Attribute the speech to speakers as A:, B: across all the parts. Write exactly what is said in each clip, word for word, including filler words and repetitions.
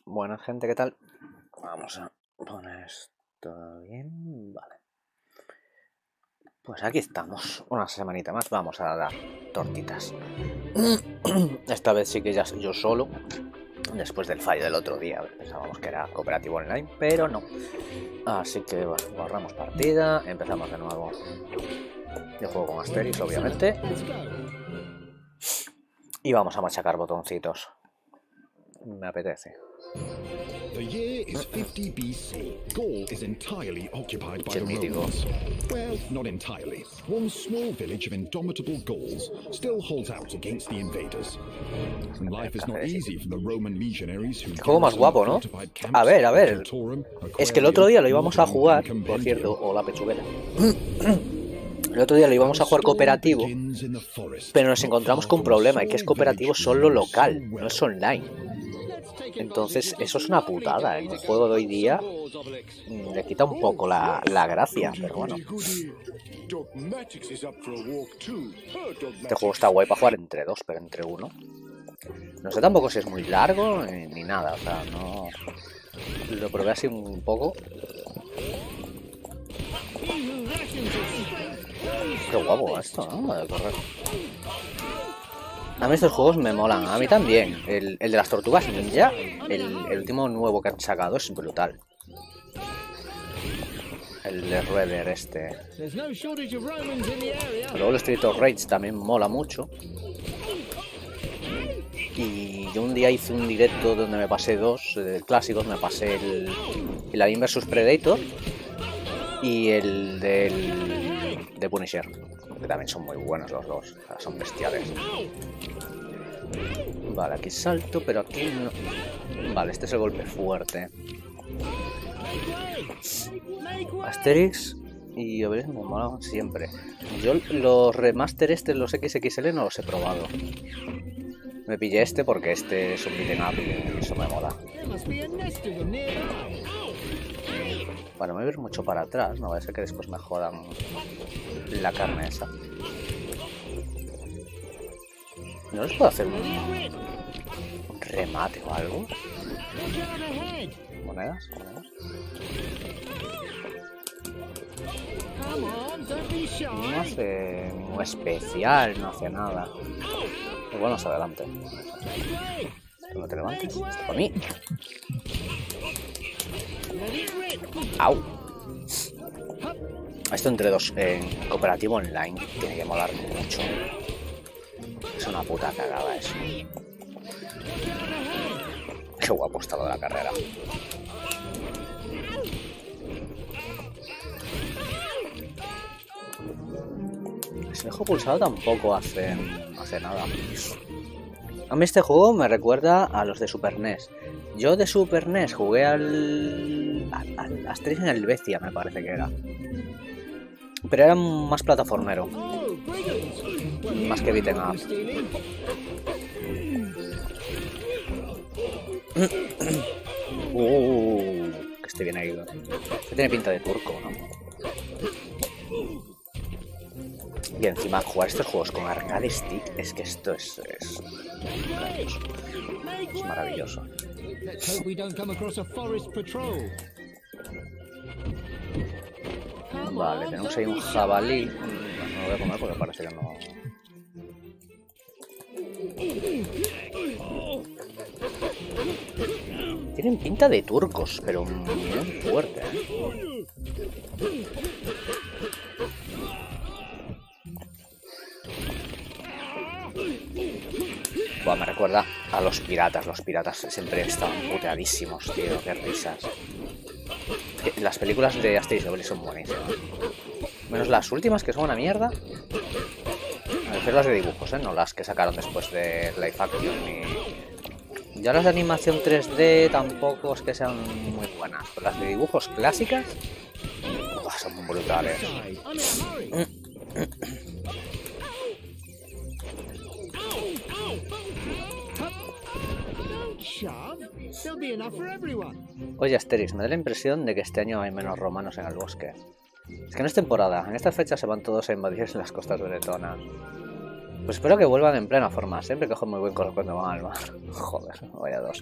A: Buena gente, ¿qué tal? Vamos a poner esto bien, vale. Pues aquí estamos, una semanita más, vamos a dar tortitas. Esta vez sí que ya yo solo, después del fallo del otro día. Pensábamos que era cooperativo online, pero no. Así que bueno, borramos partida, empezamos de nuevo. Yo juego con Asterix, obviamente. Y vamos a machacar botoncitos. Me apetece.
B: The year is fifty B C. Gaul is entirely occupied by the Romans. Well, not entirely. One small village of indomitable Gauls still holds out against the invaders. Life is not easy for the Roman legionaries who
A: juego más guapo, ¿no? A ver, a ver. Es que el otro día lo íbamos a jugar, por cierto, o la pechuguera. El otro día lo íbamos a jugar cooperativo, pero nos encontramos con un problema, y que es cooperativo solo local, no es online. Entonces eso es una putada. En el juego de hoy día le quita un poco la, la gracia, pero bueno. Este juego está guay para jugar entre dos, pero entre uno. No sé tampoco si es muy largo ni, ni nada, o sea, no... Lo probé así un poco. Qué guapo esto, ¿no? De correr. A mí estos juegos me molan, a mí también. El, el de las tortugas ninja, el, el último nuevo que han sacado es brutal. El de Redder este. Luego el Street of Rage también mola mucho. Y yo un día hice un directo donde me pasé dos eh, clásicos, me pasé el, el Alien versus Predator y el del de Punisher, que también son muy buenos los dos, o sea, son bestiales. Vale, aquí salto, pero aquí no. Vale, este es el golpe fuerte. Asterix y Obelix me molaban siempre. Yo los remaster este, los X X L, no los he probado. Me pillé este porque este es un beat'em up y eso me mola. Bueno, me voy a ir mucho para atrás, no va a ser que después me jodan la carne esa. ¿No les puedo hacer un, un remate o algo? ¿Monedas? ¿Monedas? No hace muy especial, no hace nada. Igual más adelante. No te levantes, esto para mí. ¡Au! Esto entre dos en eh, cooperativo online tiene que molar mucho. Es una puta cagada eso. Qué guapo está lo de la carrera. Si dejo pulsado tampoco hace, hace nada. A mí este juego me recuerda a los de Super N E S. Yo de Super N E S jugué al... al, al Asterix en el Helvetia, me parece que era. Pero era más plataformero. Más que beat'em up. Uh, que esté bien ahí. Este tiene pinta de turco, ¿no? Y encima jugar estos juegos con arcade stick, es que esto es, es maravilloso. Es maravilloso. Vale, tenemos ahí un jabalí. No lo voy a comer porque parece que no... Tienen pinta de turcos, pero muy fuerte, ¿eh? Buah, me recuerda a los piratas. Los piratas siempre estaban puteadísimos, tío. Qué risas. Las películas de Asterix y Obelix son buenísimas. Menos las últimas, que son una mierda. A veces las de dibujos, ¿eh? No las que sacaron después de Live Action. Y... ya las de animación tres D tampoco es que sean muy buenas. Pero las de dibujos clásicas... Uah, son muy brutales. Oye, Asterix, me da la impresión de que este año hay menos romanos en el bosque. Es que no es temporada. En estas fechas se van todos a invadir las costas de Letona. Pues espero que vuelvan en plena forma. Siempre cojo muy buen color cuando van al mar. Joder, vaya dos.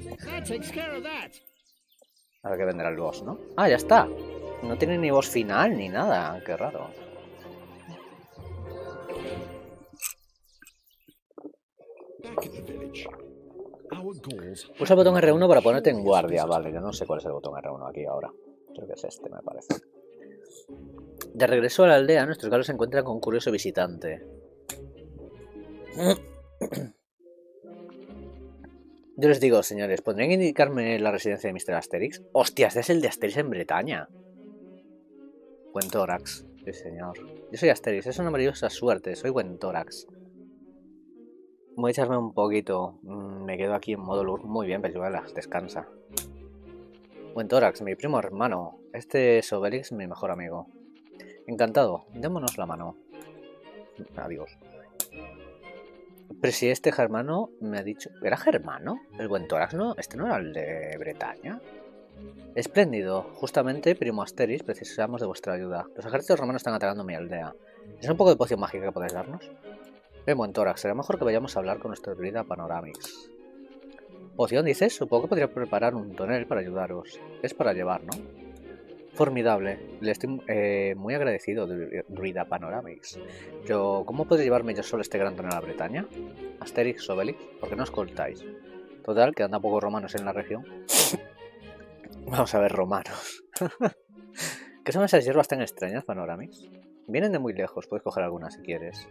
A: A ver qué vendrá el boss, ¿no? Ah, ya está. No tiene ni boss final ni nada. Qué raro. Pulsa el botón R uno para ponerte en guardia. Vale, yo no sé cuál es el botón R uno aquí ahora. Creo que es este, me parece. De regreso a la aldea, nuestros galos se encuentran con un curioso visitante. Yo les digo, señores, ¿podrían indicarme la residencia de mister Asterix? ¡Hostias! Este es el de Asterix en Bretaña. Buen tórax. Sí, señor. Yo soy Asterix, es una maravillosa suerte. Soy buen tórax. Voy a echarme un poquito. Me quedo aquí en modo luz. Muy bien, Pelluelas, descansa. Buen tórax, mi primo hermano. Este es Obelix, mi mejor amigo. Encantado. Démonos la mano. Adiós. Pero si este germano me ha dicho... ¿Era germano? ¿El buen tórax no? ¿Este no era el de Bretaña? Espléndido. Justamente, primo Asterix, precisamos de vuestra ayuda. Los ejércitos romanos están atacando mi aldea. ¿Es un poco de poción mágica que podéis darnos? Bien, buen tórax. Será mejor que vayamos a hablar con nuestro druida Panoramix. ¿Poción, dices? Supongo que podría preparar un tonel para ayudaros. Es para llevar, ¿no? Formidable. Le estoy eh, muy agradecido, druida Panoramix. Pero, ¿cómo puedo llevarme yo solo este gran tonel a Bretaña? Asterix, Obelix, ¿por qué no escoltáis? Total, quedan tan pocos romanos en la región. Vamos a ver, romanos. ¿Qué son esas hierbas tan extrañas, Panoramix? Vienen de muy lejos, puedes coger algunas si quieres.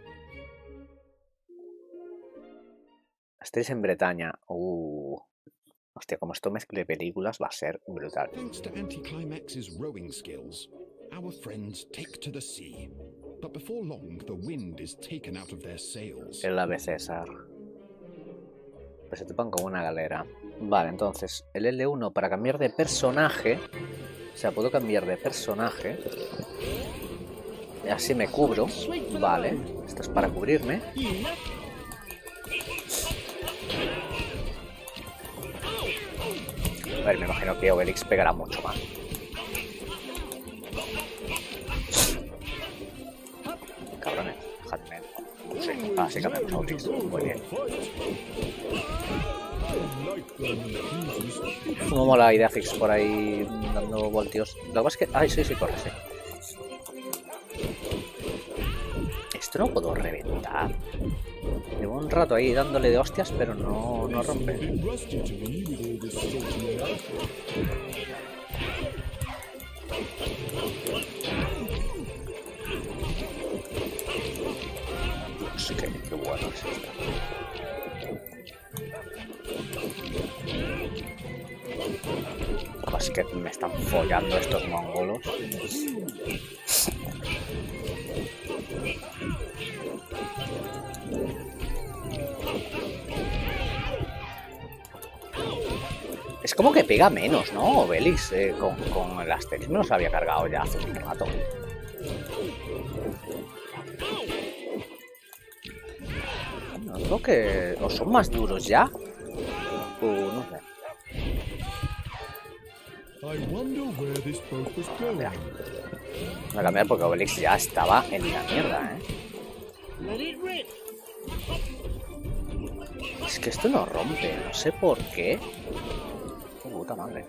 A: Asterix en Bretaña. Uh... Hostia, como esto mezcle películas va a ser brutal.
B: Thanks to Anticlimax's rowing skills, our friends take to the sea. But before long, the wind is taken out of their sails.
A: El ave César. Pues se topan como una galera. Vale, entonces, el L uno para cambiar de personaje. O sea, puedo cambiar de personaje. Y así me cubro. Vale, esto es para cubrirme. A ver, me imagino que Obelix pegará mucho más. Cabrones, dejadme. Sí, así cambiamos a Obelix. Muy bien. Como mola Ideafix por ahí dando voltios. Lo que pasa es que... Ay, sí, sí, corre, sí. Esto no puedo reventar. Llevo un rato ahí dándole de hostias, pero no, no rompe. Sí, qué, qué bueno es esto. Es que me están follando estos mongolos. Es como que pega menos, ¿no? Obelix eh, con, con el Asterix me los había cargado ya hace un rato. No, creo que... ¿O son más duros ya? Uh, no sé. Mira. Voy a cambiar porque Obelix ya estaba en la mierda, ¿eh? Es que esto no rompe, no sé por qué. Oh, puta madre.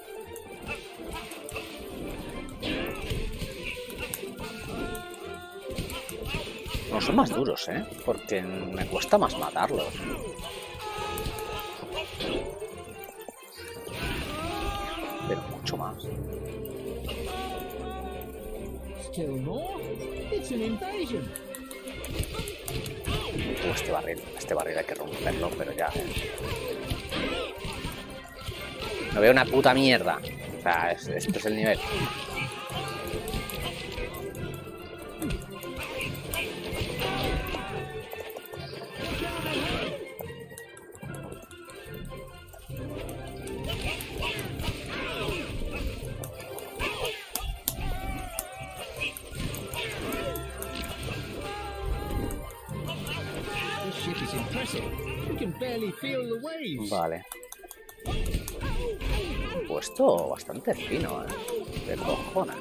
A: No son más duros, ¿eh? Porque me cuesta más matarlos. Pero mucho más. Uh, este barril, este barril hay que romperlo, pero ya. No veo una puta mierda. O sea, es, este es el nivel. Vale. He puesto bastante fino, ¿eh? De cojones.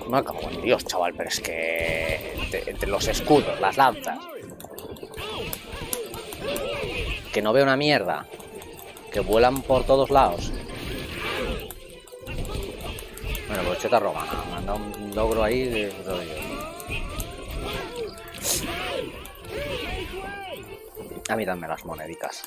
A: Me cago en Dios, chaval, pero es que... Entre, entre los escudos, las lanzas... Que no veo una mierda. Que vuelan por todos lados. Bueno, pues cheta romana. Me han dado un logro ahí de rollo. A mí dame las monedicas.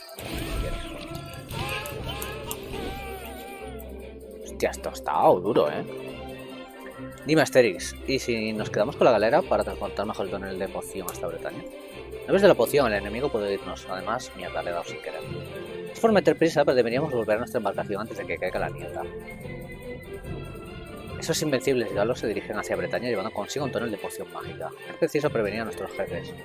A: Hostia, esto ha estado duro, ¿eh? Dime, Asterix, ¿y si nos quedamos con la galera para transportar mejor el tonel de poción hasta Bretaña? A vez de la poción, el enemigo puede irnos. Además, mierda, le he dado sin querer. Es por meter prisa, pero deberíamos volver a nuestra embarcación antes de que caiga la niebla. Esos invencibles galos se dirigen hacia Bretaña llevando consigo un tonel de poción mágica. Es preciso prevenir a nuestros jefes.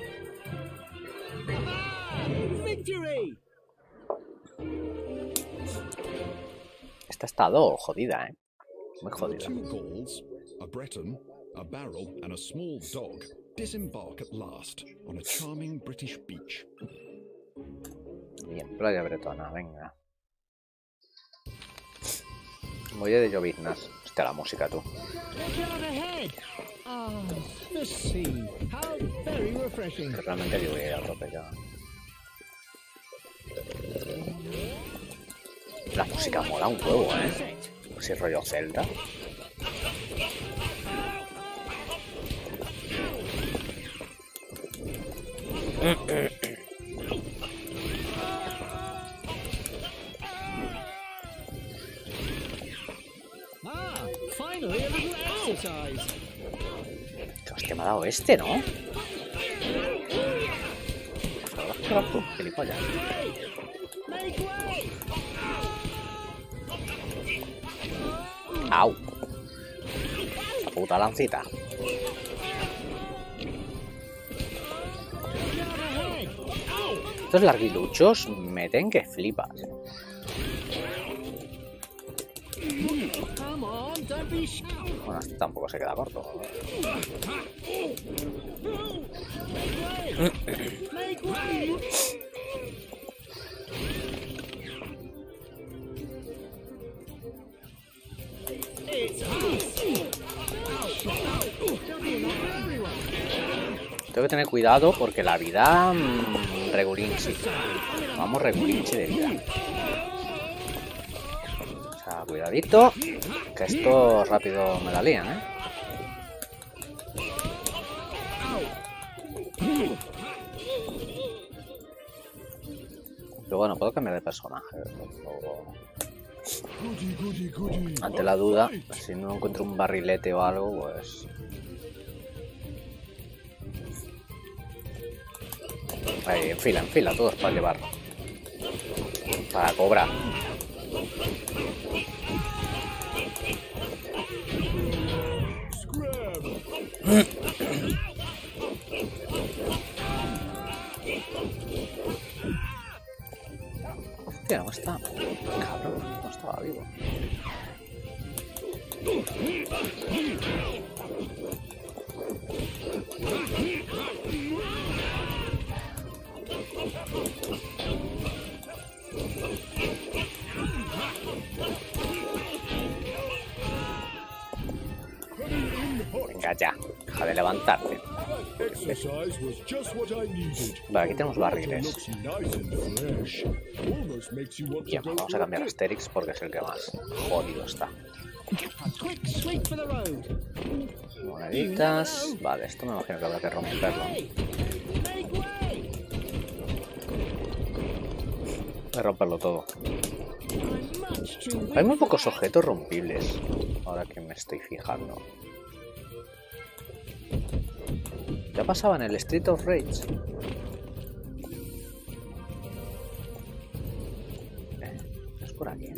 A: Esta ha estado jodida, ¿eh? Muy jodida.
B: A Breton, a barrel, and a small dog disembark at last on a charming British beach.
A: Bien, playa bretona, venga. Muelle de lloviznas. Hostia, la música, tú. Que realmente yo voy a ir a tope ya. La música mola un huevo, ¿eh? Si es rollo Zelda. Hostia, me ha dado este, ¿no? Tú, gilipollas. ¡Au! Esa puta lancita. Estos larguiluchos meten que flipas. Bueno, este tampoco se queda corto. Tengo que tener cuidado porque la vida... Mmm, regulinchi. Vamos regulinchi de vida. O sea, cuidadito. Que esto rápido me la lían, ¿eh? Pero bueno, puedo cambiar de personaje. Luego... Ante la duda, si no encuentro un barrilete o algo, pues... Ahí, en fila, en fila, todos para llevar. Para cobrar. Hostia, no está. Cabrón, no estaba vivo. Venga ya, deja de levantarte. Vale, aquí tenemos barriles. Bien, vamos a cambiar a Asterix porque es el que más jodido está. Moneditas. Vale, esto me imagino que habrá que romperlo. Voy a romperlo todo. Hay muy pocos objetos rompibles, ahora que me estoy fijando. Ya pasaba en el Street of Rage. Eh, es por aquí.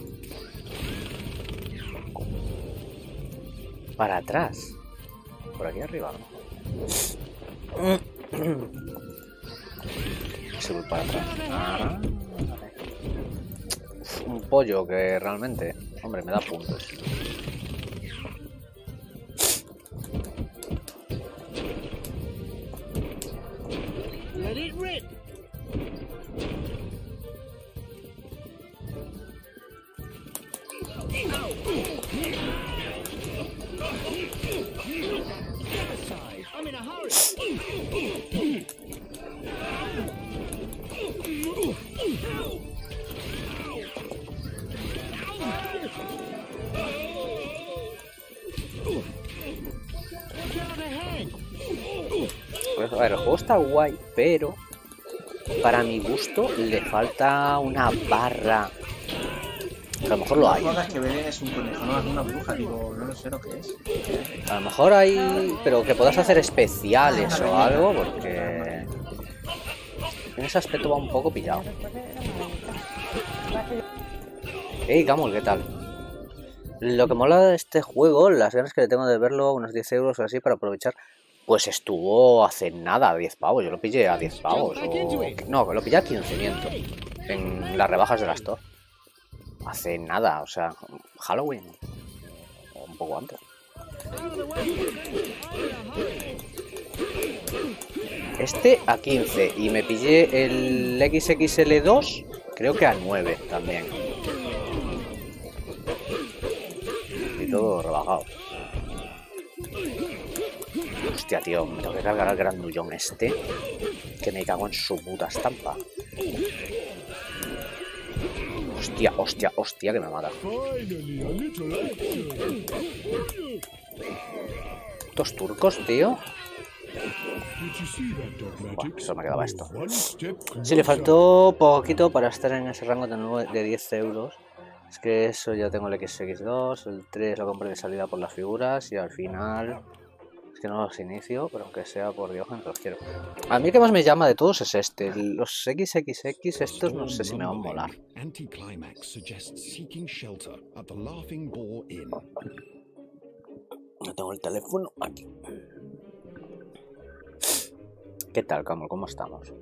A: Para atrás. Por aquí arriba, ¿no? Se voy para atrás. Ah, un pollo que realmente, hombre, me da puntos. Pues, a ver, el juego está guay, pero para mi gusto le falta una barra. A lo mejor lo hay.
C: No que Belén es un conejo, no es una bruja, digo, no sé lo que es.
A: A lo mejor hay, pero que puedas hacer especiales o algo, porque en ese aspecto va un poco pillado. Hey, Camul, ¿qué tal? Lo que mola de este juego, las ganas que le tengo de verlo, unos diez euros o así para aprovechar, pues estuvo hace nada a diez pavos. Yo lo pillé a diez pavos. O... No, lo pillé a quince en las rebajas de la Store. Hace nada, o sea, Halloween. O un poco antes. Este a quince y me pillé el equis equis ele dos, creo que a nueve también. Y todo rebajado. Hostia, tío, me tengo que cargar al grandullón este, que me cago en su puta estampa. Hostia, hostia, hostia, que me mata. Estos turcos, tío. Buah, eso me quedaba esto. Sí, le faltó poquito para estar en ese rango de, nueve, de diez euros. Es que eso ya tengo el equis equis dos, el tres lo compré de salida por las figuras y al final... Es que no los inicio, pero aunque sea por Dios, que los quiero. A mí el que más me llama de todos es este. Los equis equis equis, estos no sé si me van a molar. No tengo el teléfono aquí. ¿Qué tal, Camul? ¿Cómo estamos?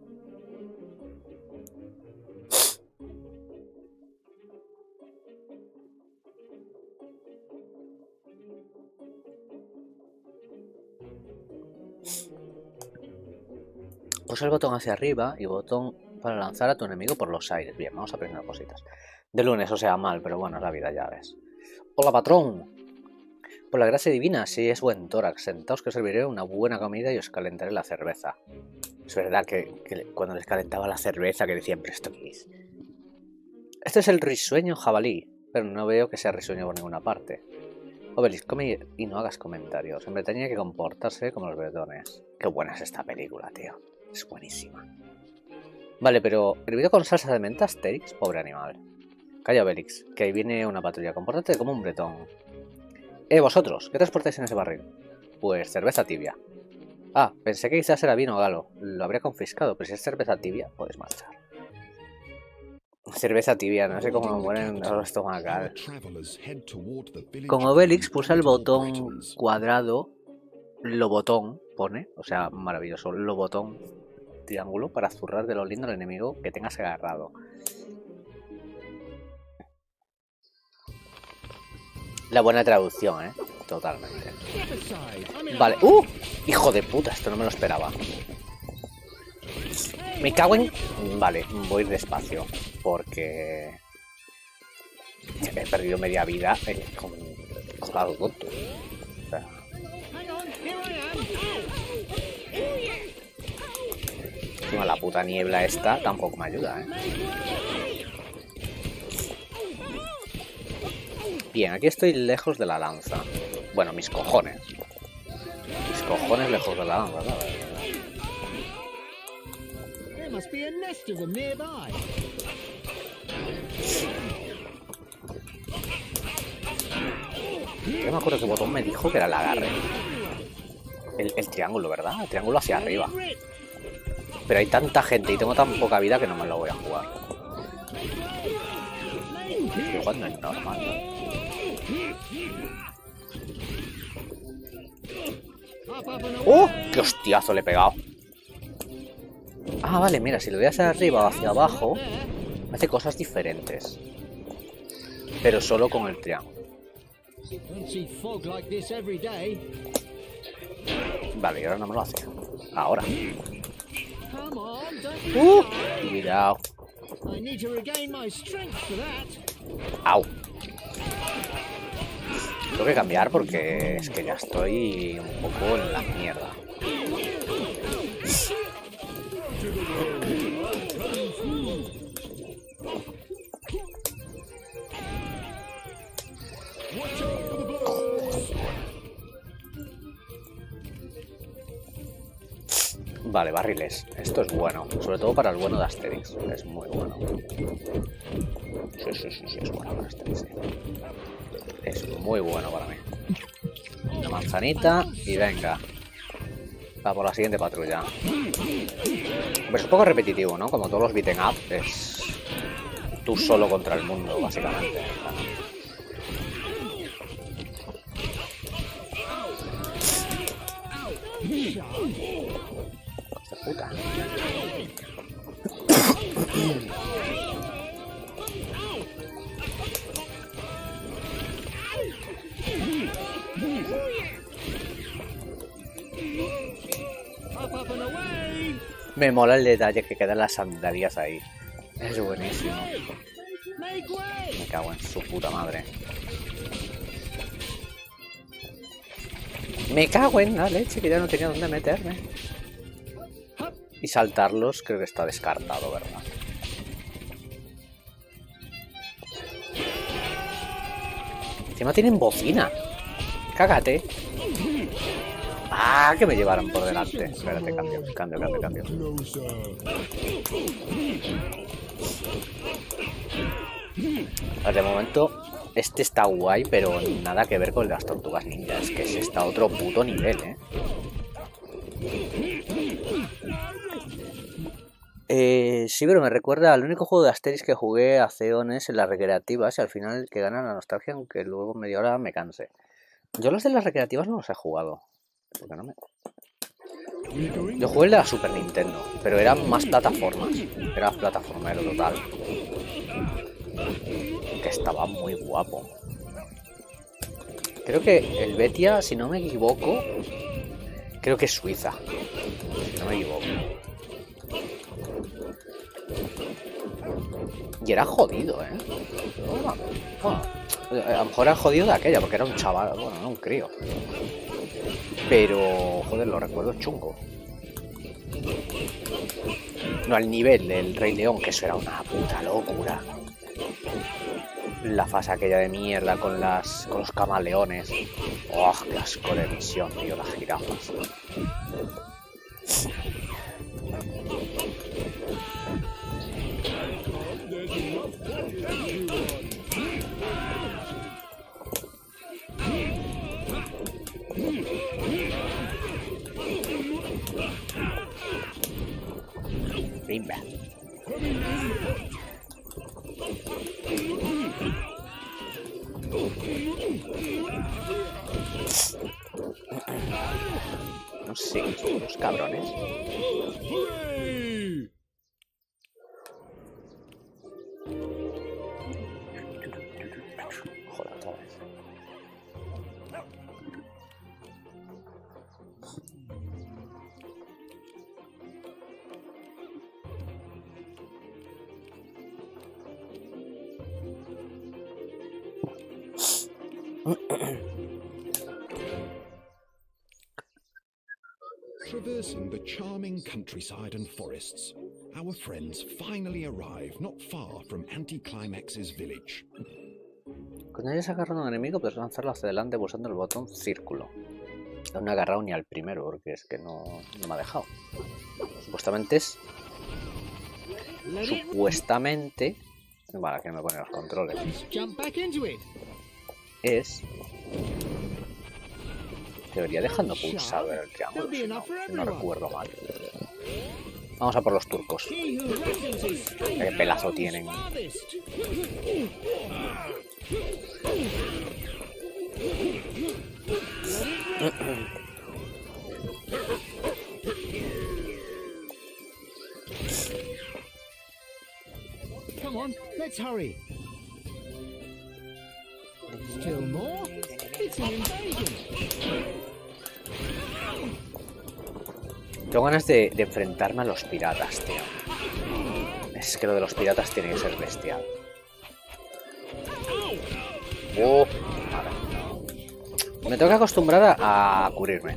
A: Pues el botón hacia arriba y botón para lanzar a tu enemigo por los aires. Bien, vamos a aprender cositas. De lunes, o sea, mal, pero bueno, es la vida, ya ves. Hola, patrón. Por la gracia divina, si es buen tórax, sentaos que os serviré una buena comida y os calentaré la cerveza. Es verdad que, que cuando les calentaba la cerveza que decían, pero esto qué es. Este es el risueño jabalí, pero no veo que sea risueño por ninguna parte. Obelix, come y no hagas comentarios. En Bretaña hay que comportarse como los bretones. Qué buena es esta película, tío. Es buenísima. Vale, pero hervido con salsa de menta, Asterix, pobre animal. Calla, Obelix, que ahí viene una patrulla. Compórtate como un bretón. Eh, vosotros, ¿qué transportáis en ese barril? Pues cerveza tibia. Ah, pensé que quizás era vino galo. Lo habría confiscado, pero si es cerveza tibia, puedes marchar. Cerveza tibia, no sé cómo me mueren los estomacal. Con Obelix puse el botón cuadrado, lo botón, pone, o sea, maravilloso, lo botón triángulo para zurrar de lo lindo al enemigo que tengas agarrado. La buena traducción, ¿eh? Totalmente. Vale. ¡Uh! Hijo de puta, esto no me lo esperaba. Me cago en... Vale, voy a ir despacio. Porque... he perdido media vida eh, con... con lado tonto. O sea... Encima la puta niebla esta tampoco me ayuda, ¿eh? Bien, aquí estoy lejos de la lanza. Bueno, mis cojones. Mis cojones lejos de la lanza, ¿sabes? Yo me acuerdo que botón me dijo que era el agarre. El, el triángulo, ¿verdad? El triángulo hacia arriba. Pero hay tanta gente y tengo tan poca vida que no me lo voy a jugar. Estoy jugando en normal, ¿no? ¡Oh! ¡Qué hostiazo le he pegado! Ah, vale, mira, si lo voy hacia arriba o hacia abajo, hace cosas diferentes. Pero solo con el triángulo. Vale, y ahora no me lo hace. Ahora. ¡Uh! Cuidado. Au. Tengo que cambiar porque es que ya estoy un poco en la mierda. Vale, barriles. Esto es bueno. Sobre todo para el bueno de Asterix. Es muy bueno. Sí, sí, sí, sí, es bueno para Asterix. Sí. Es muy bueno para mí. Una manzanita y venga. Va por la siguiente patrulla. Pero es un poco repetitivo, ¿no? Como todos los beaten up, es tú solo contra el mundo, básicamente. Puta. Me mola el detalle que quedan las sandalias ahí. Es buenísimo. Me cago en su puta madre. Me cago en la leche, que ya no tenía dónde meterme. Y saltarlos creo que está descartado, ¿verdad? Encima tienen bocina. Cágate. Ah, que me llevaron por delante. Espérate, cambio, cambio, cambio, cambio. De momento, este está guay, pero nada que ver con las tortugas ninja. Es que es está a otro puto nivel, ¿eh? Eh, sí, pero me recuerda al único juego de Asterix que jugué hace eones en las recreativas y al final el que gana la nostalgia, aunque luego media hora me canse. Yo los de las recreativas no los he jugado. Porque no me... Yo jugué el de la Super Nintendo, pero eran más plataformas. Era plataformero total. Que estaba muy guapo. Creo que el Betia, si no me equivoco, creo que es Suiza. Si no me equivoco. Y era jodido, ¿eh? Bueno, bueno, a lo mejor era jodido de aquella, porque era un chaval, bueno, no un crío. Pero, joder, lo recuerdo chungo. No al nivel del Rey León, que eso era una puta locura. La fase aquella de mierda con las con los camaleones. ¡Oh, qué asco de visión, tío! Las jirafas. Bimba. No sé, los cabrones. Joder, otra vez.
B: Traversing the charming countryside and forests, our friends finally arrive not far from Anticlimax's village.
A: Cuando hayas agarrado a un enemigo, puedes lanzarlo hacia adelante pulsando el botón círculo. No he agarrado ni al primero, porque es que no, no me ha dejado. Supuestamente es... Supuestamente... Vale, que me pone los controles. Es... Debería dejando pulsado el triángulo, si no, si no recuerdo mal. Vamos a por los turcos. Qué pelazo tienen.
D: Come on, let's hurry. Still more? It's an invasion.
A: Tengo ganas de, de enfrentarme a los piratas, tío. Es que lo de los piratas tiene que ser bestial. Oh, vale. Me tengo que acostumbrar a, a cubrirme.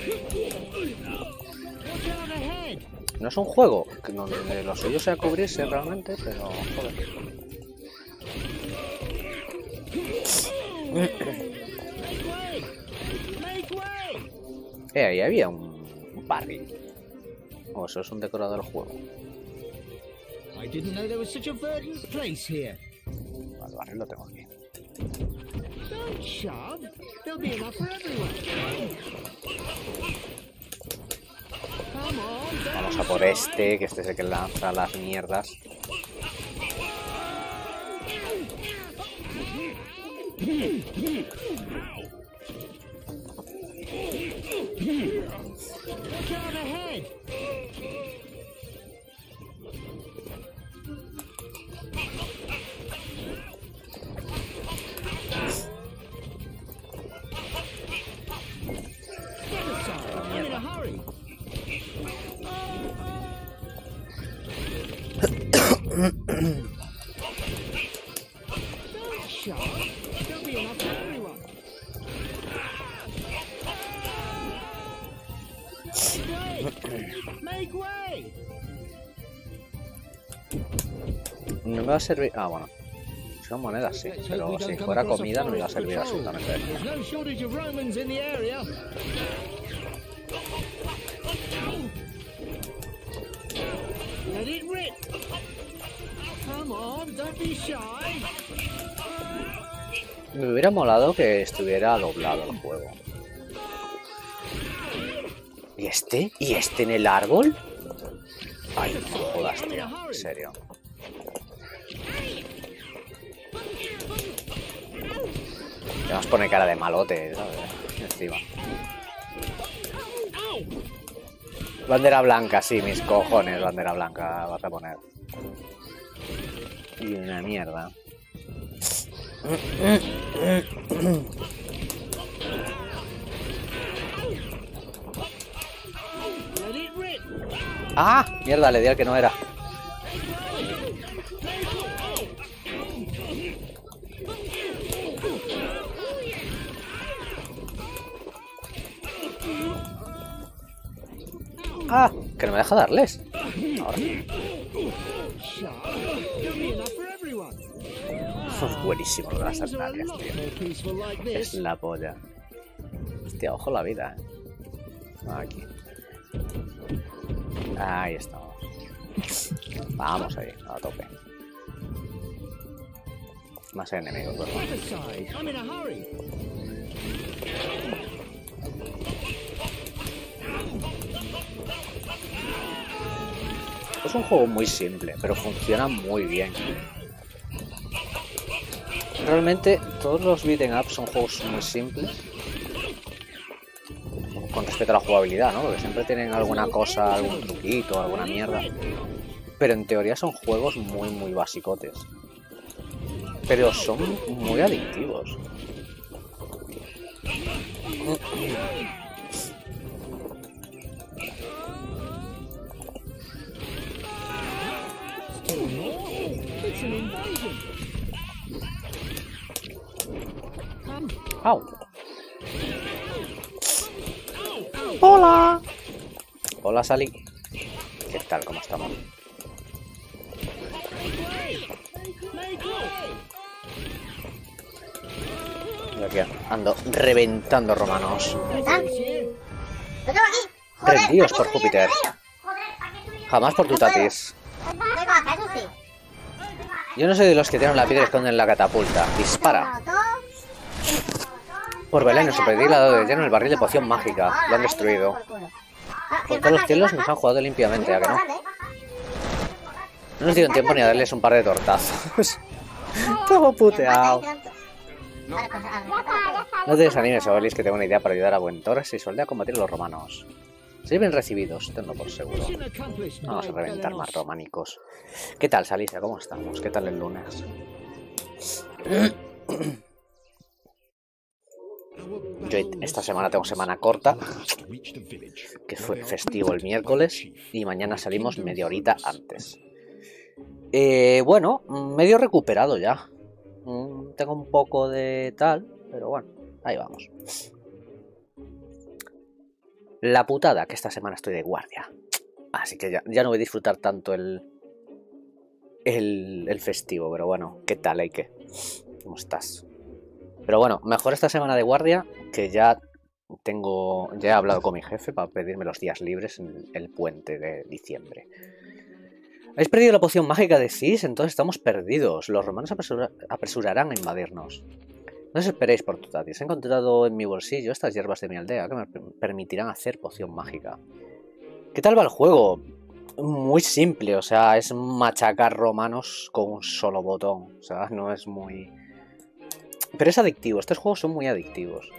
A: No es un juego que no, de lo suyo sea cubrirse realmente, pero joder. Eh, ahí había un, un barril. O oh, eso es un decorado del juego.
D: I didn't know there was such a verdant place here.
A: El barril lo tengo aquí.
D: Don't shove. There'll be enough for everyone. Come on, don't
A: Vamos a por este, que este es el que lanza las mierdas.
D: look out ahead. Get aside. I'm in a hurry. Don't shove. There'll be enough for everyone. Make way.
A: No me va a servir... Ah, bueno. Son monedas, sí. Pero si fuera comida no me iba a servir absolutamente.
D: There's no shortage of Romans in the area. Let it rip. Come on, don't be shy.
A: Me hubiera molado que estuviera doblado el juego. ¿Y este? ¿Y este en el árbol? Ay, no me jodas, tío. En serio. Te vas a poner cara de malote, ¿sabes? Encima. Bandera blanca, sí, mis cojones, bandera blanca vas a poner. Y una mierda. ¡Ah! Mierda, le di al que no era. ¡Ah! Que no me deja darles. Ahora. Es buenísimo lo de las sandalias, tío. Es la polla. Hostia, ojo la vida, eh. Aquí. Ahí estamos. Vamos ahí, a tope. Más enemigos, por favor. Es un juego muy simple, pero funciona muy bien. Realmente todos los beat'em up son juegos muy simples con respecto a la jugabilidad, ¿no? Porque siempre tienen alguna cosa, algún truquito, alguna mierda. Pero en teoría son juegos muy, muy basicotes. Pero son muy adictivos. ¡Au! ¡Hola! Hola, Sally. ¿Qué tal? ¿Cómo estamos? Yo aquí ando reventando romanos. Rendidos por Júpiter. Jamás por tu tatis. Yo no soy de los que tienen la piedra y esconden la catapulta. Dispara. Por Belén, en su predicado de lleno el barril de poción mágica. Lo han destruido. Por todos los cielos nos han jugado limpiamente, ¿a que no? No nos dieron tiempo ni a darles un par de tortazos. Todo puteado. No te desanimes, Obelis, que tengo una idea para ayudar a Buen Torres y Solde a combatir a los romanos. Se bien recibidos, tenlo por seguro. Vamos a reventar más románicos. ¿Qué tal, Salicia? ¿Cómo estamos? ¿Qué tal el lunes? Yo esta semana tengo semana corta, que fue festivo el miércoles, y mañana salimos media horita antes. Eh, bueno, medio recuperado ya. Tengo un poco de tal, pero bueno, Ahí vamos. La putada que esta semana estoy de guardia. Así que ya, ya no voy a disfrutar tanto el, el, el festivo. Pero bueno, ¿qué tal, Eike? ¿Cómo estás? Pero bueno, mejor esta semana de guardia, que ya tengo, ya he hablado con mi jefe para pedirme los días libres en el puente de diciembre. ¿Habéis perdido la poción mágica de Cis? Entonces estamos perdidos. Los romanos apresura, apresurarán a invadirnos. No os esperéis por Totatis. He encontrado en mi bolsillo estas hierbas de mi aldea que me permitirán hacer poción mágica. ¿Qué tal va el juego? Muy simple, o sea, es machacar romanos con un solo botón. O sea, no es muy... Pero es adictivo, estos juegos son muy adictivos.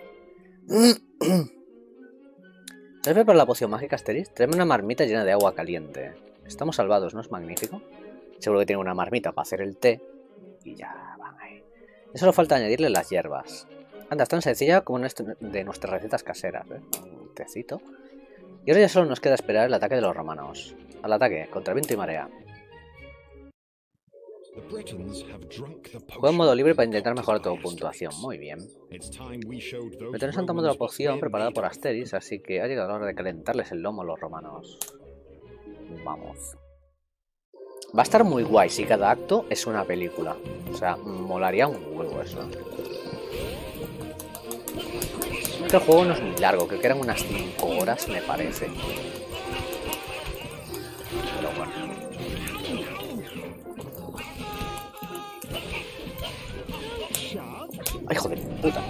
A: ¿Sabes por la poción mágica, Asterix? Tráeme una marmita llena de agua caliente. Estamos salvados, ¿no es magnífico? Seguro que tiene una marmita para hacer el té. Y ya van ahí. Y solo falta añadirle las hierbas. Anda, es tan sencilla como una de nuestras recetas caseras, ¿eh? Un tecito. Y ahora ya solo nos queda esperar el ataque de los romanos. Al ataque, contra viento y marea. Juego en modo libre para intentar mejorar tu puntuación. Muy bien. Bretones han tomado la poción preparada por Asterix, así que ha llegado la hora de calentarles el lomo a los romanos. Vamos. Va a estar muy guay si cada acto es una película. O sea, molaría un huevo eso. Este juego no es muy largo, creo que eran unas cinco horas, me parece. Pero bueno. ¡Ay, joder, puta!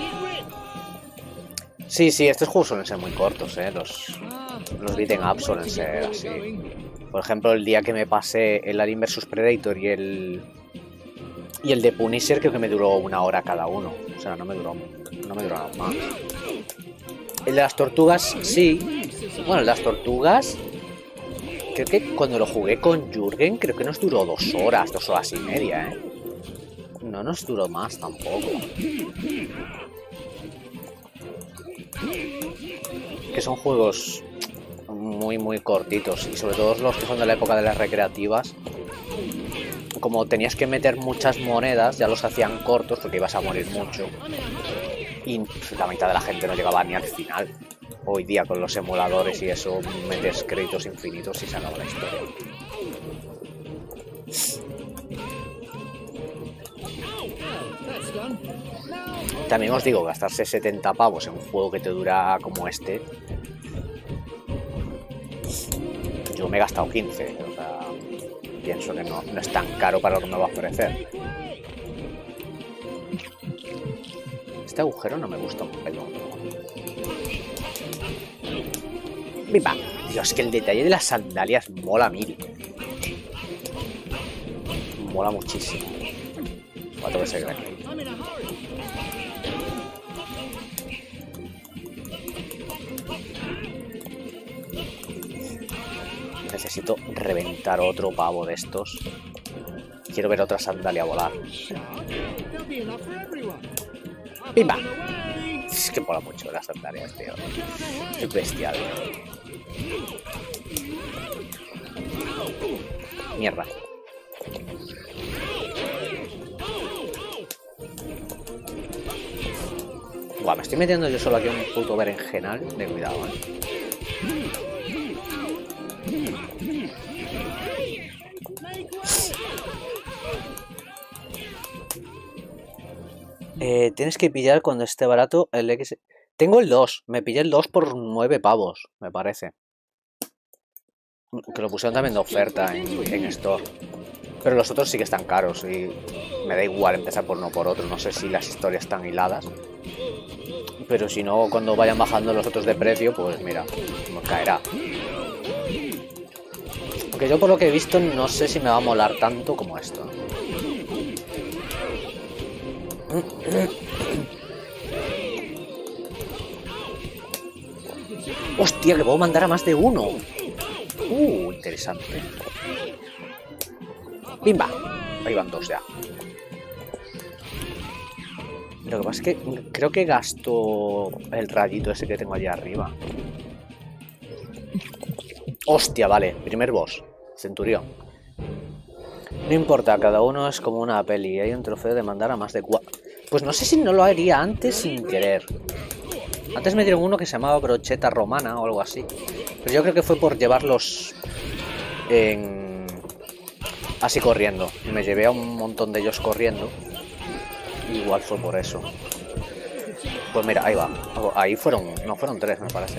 A: Sí, sí, estos juegos suelen ser muy cortos, ¿eh? Los, los beat'em up suelen ser así. Por ejemplo, el día que me pasé el Alien versus Predator y el... Y el de Punisher creo que me duró una hora cada uno. O sea, no me duró, no me duró nada más. El de las tortugas, sí. Bueno, el de las tortugas... Creo que cuando lo jugué con Jürgen, creo que nos duró dos horas, dos horas y media, ¿eh? No nos duró más tampoco. Que son juegos muy, muy cortitos. Y sobre todo los que son de la época de las recreativas. Como tenías que meter muchas monedas, ya los hacían cortos porque ibas a morir mucho. Y la mitad de la gente no llegaba ni al final. Hoy día con los emuladores y eso, metes créditos infinitos y se acaba la historia. También os digo, gastarse setenta pavos en un juego que te dura como este. Yo me he gastado quince, o sea, pienso que no, no es tan caro para lo que me va a ofrecer. Este agujero no me gusta un pelo. ¡Viva! Dios, que el detalle de las sandalias mola mil. Mola muchísimo. Cuatro que seguir aquí. Necesito reventar otro pavo de estos. Quiero ver otra sandalia volar. ¡Pimba! Es que mola mucho las sandalias, tío. Es bestial. Mierda. Buah, me estoy metiendo yo solo aquí un puto berenjenal. De cuidado, eh. Eh, tienes que pillar cuando esté barato el X. Tengo el dos. Me pillé el dos por nueve pavos, me parece. Que lo pusieron también de oferta en, en Store. Pero los otros sí que están caros y me da igual empezar por uno o por otro. No sé si las historias están hiladas. Pero si no, cuando vayan bajando los otros de precio, pues mira, nos caerá. Aunque yo por lo que he visto no sé si me va a molar tanto como esto. ¡Hostia, que puedo mandar a más de uno! ¡Uh, interesante! ¡Bimba! Ahí van dos ya. Lo que pasa es que creo que gasto el rayito ese que tengo allá arriba. ¡Hostia, vale! Primer boss. Centurión. No importa, cada uno es como una peli. Hay un trofeo de mandar a más de cuatro. Pues no sé si no lo haría antes sin querer. Antes me dieron uno que se llamaba brocheta romana o algo así. Pero yo creo que fue por llevarlos en... así corriendo. Me llevé a un montón de ellos corriendo. Igual fue por eso. Pues mira, ahí va. Ahí fueron... no, fueron tres, me parece.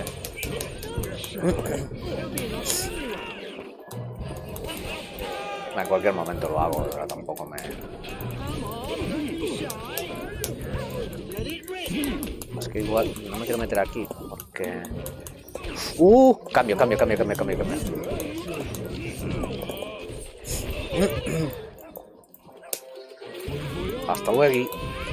A: En cualquier momento lo hago, pero tampoco me... Es que igual no me quiero meter aquí, porque... ¡Uh! Cambio, cambio, cambio, cambio, cambio, cambio. Hasta luego.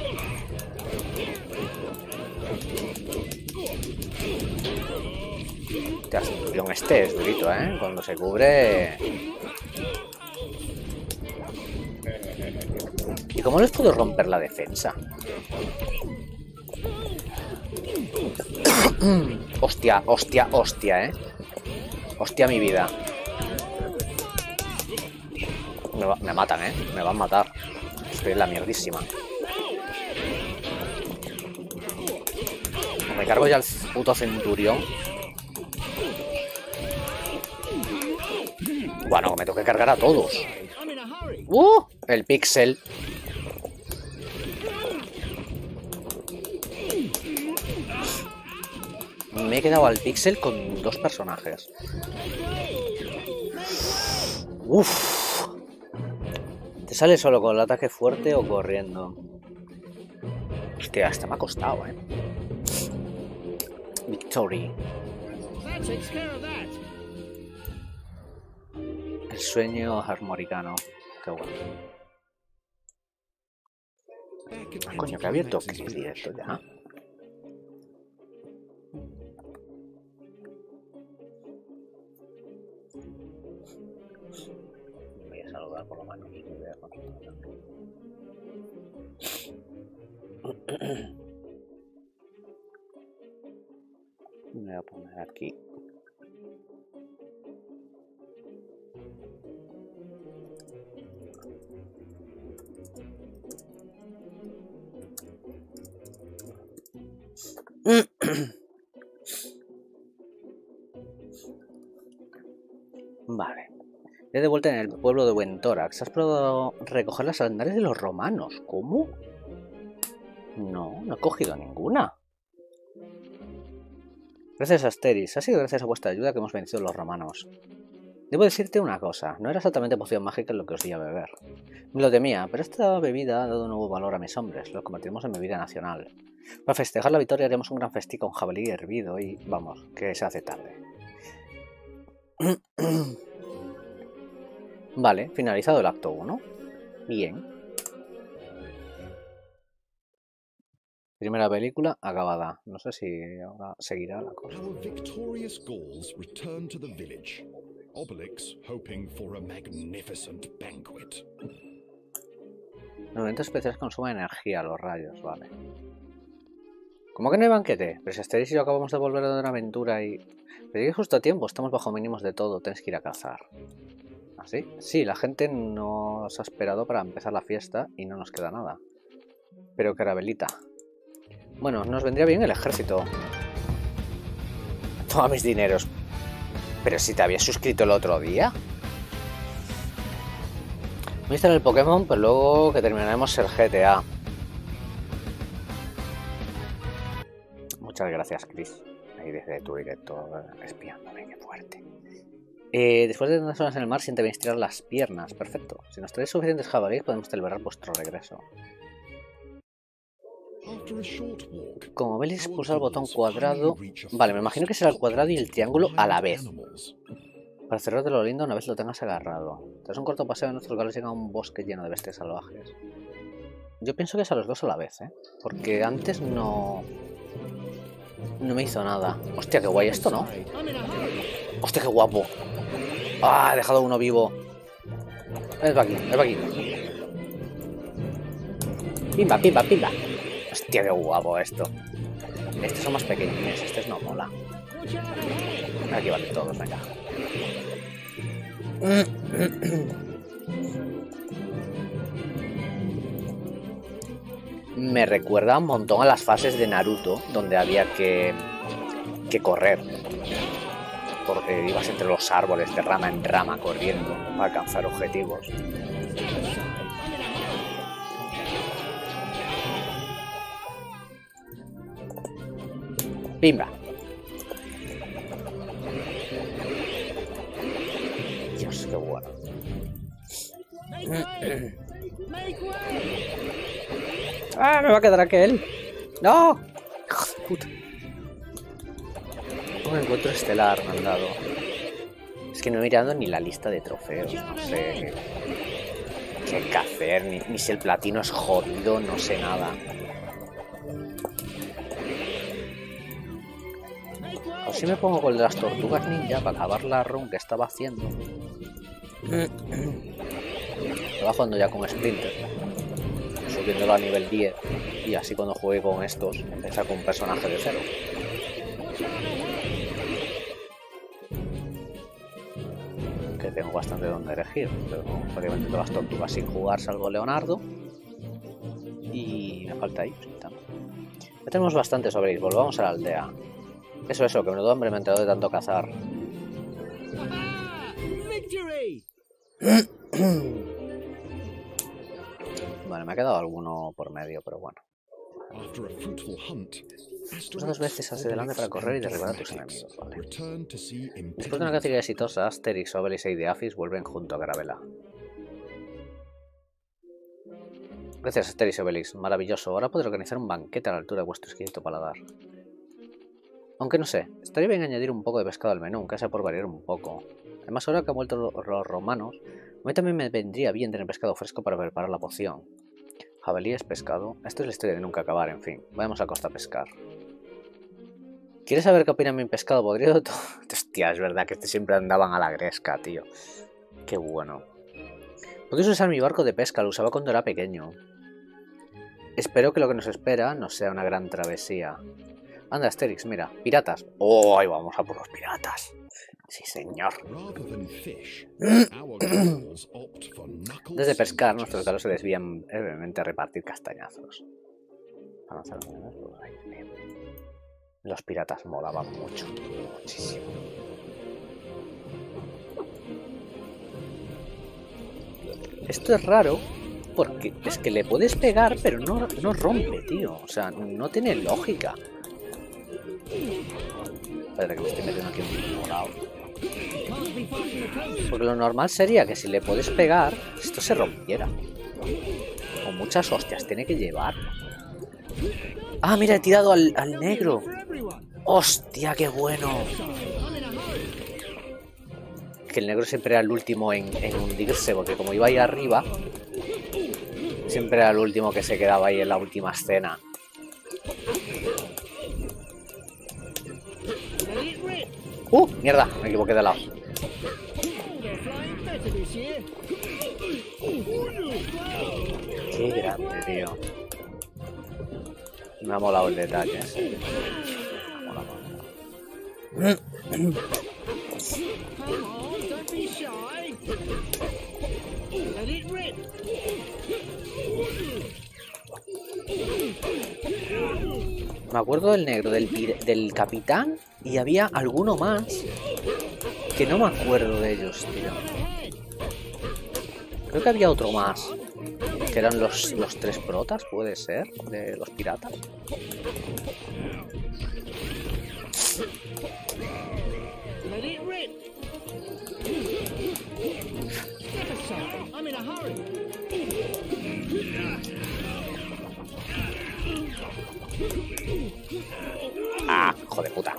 A: Centurión este es durito, ¿eh? Cuando se cubre... ¿Y cómo les puedo romper la defensa? Hostia, hostia, hostia, ¿eh? Hostia mi vida. Me, va, me matan, ¿eh? Me van a matar. Estoy en la mierdísima. Me cargo ya el puto centurión. Bueno, me tengo que cargar a todos. ¡Uh! El pixel. Me he quedado al pixel con dos personajes. Uff. ¿Te sale solo con el ataque fuerte o corriendo? Hostia, hasta me ha costado, eh. Victory. El sueño armoricano. Qué bueno. Ah, coño, que ha abierto clip directo ya. Voy a saludar por lo menos. Me voy a poner aquí. Vale. He de vuelta en el pueblo de Buentórax. ¿Has probado recoger las sandalias de los romanos? ¿Cómo? No, no he cogido ninguna. Gracias a Asteris. Ha sido gracias a vuestra ayuda que hemos vencido a los romanos. Debo decirte una cosa. No era exactamente poción mágica lo que os di a beber. Me lo temía, pero esta bebida ha dado un nuevo valor a mis hombres. Lo convertimos en bebida nacional. Para festejar la victoria haremos un gran festín con jabalí hervido y, vamos, que se hace tarde. Vale, finalizado el acto uno. Bien. Primera película acabada. No sé si ahora seguirá la cosa.
B: Our victorious Gauls return to the village. Obelix hoping for a magnificent banquet.
A: Elementos especiales consumen energía, los rayos, vale. ¿Cómo que no hay banquete? Pero si Asteris y yo acabamos de volver de una aventura y... Pero llegué justo a tiempo, estamos bajo mínimos de todo, tienes que ir a cazar. ¿Así? Sí, la gente nos ha esperado para empezar la fiesta y no nos queda nada. Pero carabelita. Bueno, nos vendría bien el ejército. Toma mis dineros. Pero si te habías suscrito el otro día. Voy a instalar el Pokémon, pero luego que terminaremos el G T A. Muchas gracias, Chris. Ahí desde tu directo espiándome, qué fuerte. Eh, después de unas horas en el mar, siente bien estirar las piernas. Perfecto. Si nos traéis suficientes jabalíes, podemos celebrar vuestro regreso. Como Belis pulsa el botón cuadrado... Vale, me imagino que será el cuadrado y el triángulo a la vez. Para cerrarte lo lindo una vez lo tengas agarrado. Tras un corto paseo, nuestros galos llegan a un bosque lleno de bestias salvajes. Yo pienso que es a los dos a la vez, ¿eh? Porque antes no... No me hizo nada. Hostia, qué guay esto, ¿no? Hostia, qué guapo. Ah, he dejado uno vivo. Ven para aquí, ven para aquí. Pimba, pimba, pimba. Hostia, qué guapo esto. Estos son más pequeños, este no mola. Aquí van todos, venga. me recuerda un montón a las fases de Naruto, donde había que, que correr. Porque ibas entre los árboles de rama en rama corriendo para alcanzar objetivos. ¡Pimba! Dios, qué bueno. ¡Ah, me va a quedar aquel! ¡No! ¡Hijo de puta! Un encuentro estelar me han dado. Es que no he mirado ni la lista de trofeos. No sé qué hay que hacer, ni, ni si el platino es jodido, no sé nada. O si me pongo con las tortugas ninja para acabar la run que estaba haciendo. Estaba jugando ya con Splinter, subiéndolo a nivel diez, y así cuando jugué con estos empecé con un personaje de cero. Que tengo bastante donde elegir, pero obviamente todas las tortugas sin jugar salvo Leonardo, y me falta Ipsita. Ya tenemos bastante sobre ir, volvamos a la aldea. Eso, eso, que menudo hombre me he enterado de tanto cazar. Bueno, me ha quedado alguno por medio, pero bueno. Usa dos veces hacia adelante para correr y derribar a tus enemigos, vale. Después de una cacería exitosa, Asterix, Obelix e Ideafis vuelven junto a Gravela. Gracias, Asterix y Obelix, maravilloso. Ahora podré organizar un banquete a la altura de vuestro exquisito paladar. Aunque no sé, estaría bien añadir un poco de pescado al menú, aunque sea por variar un poco. Además, ahora que han vuelto los romanos, a mí también me vendría bien tener pescado fresco para preparar la poción. Jabalíes, pescado... Esto es la historia de nunca acabar, en fin. Vayamos a costa a pescar. ¿Quieres saber qué opina mi pescado podrido? Hostia, es verdad que este siempre andaban a la gresca, tío. Qué bueno. Podéis usar mi barco de pesca, lo usaba cuando era pequeño. Espero que lo que nos espera no sea una gran travesía. Anda, Asterix, mira, piratas. ¡Oh, ahí vamos a por los piratas! Sí, señor. Desde pescar, nuestros galos se desvían brevemente a repartir castañazos. Los piratas molaban mucho, muchísimo. Esto es raro porque es que le puedes pegar, pero no, no rompe, tío. O sea, no tiene lógica. Espera que me estoy metiendo aquí un morado. Porque lo normal sería que si le puedes pegar, esto se rompiera. Con muchas hostias tiene que llevar. Ah, mira, he tirado al, al negro. Hostia, qué bueno. Que el negro siempre era el último en, en hundirse, porque como iba ahí arriba, siempre era el último que se quedaba ahí en la última escena. ¡Uh! ¡Mierda! Me equivoqué de lado. Qué grande, tío. Me ha molado el detalle. ¿Sí? Me ha molado. Me acuerdo del negro, del, del capitán, y había alguno más que no me acuerdo de ellos, tío. Creo que había otro más, que eran los, los tres protas, puede ser, de los piratas. Ah, hijo de puta.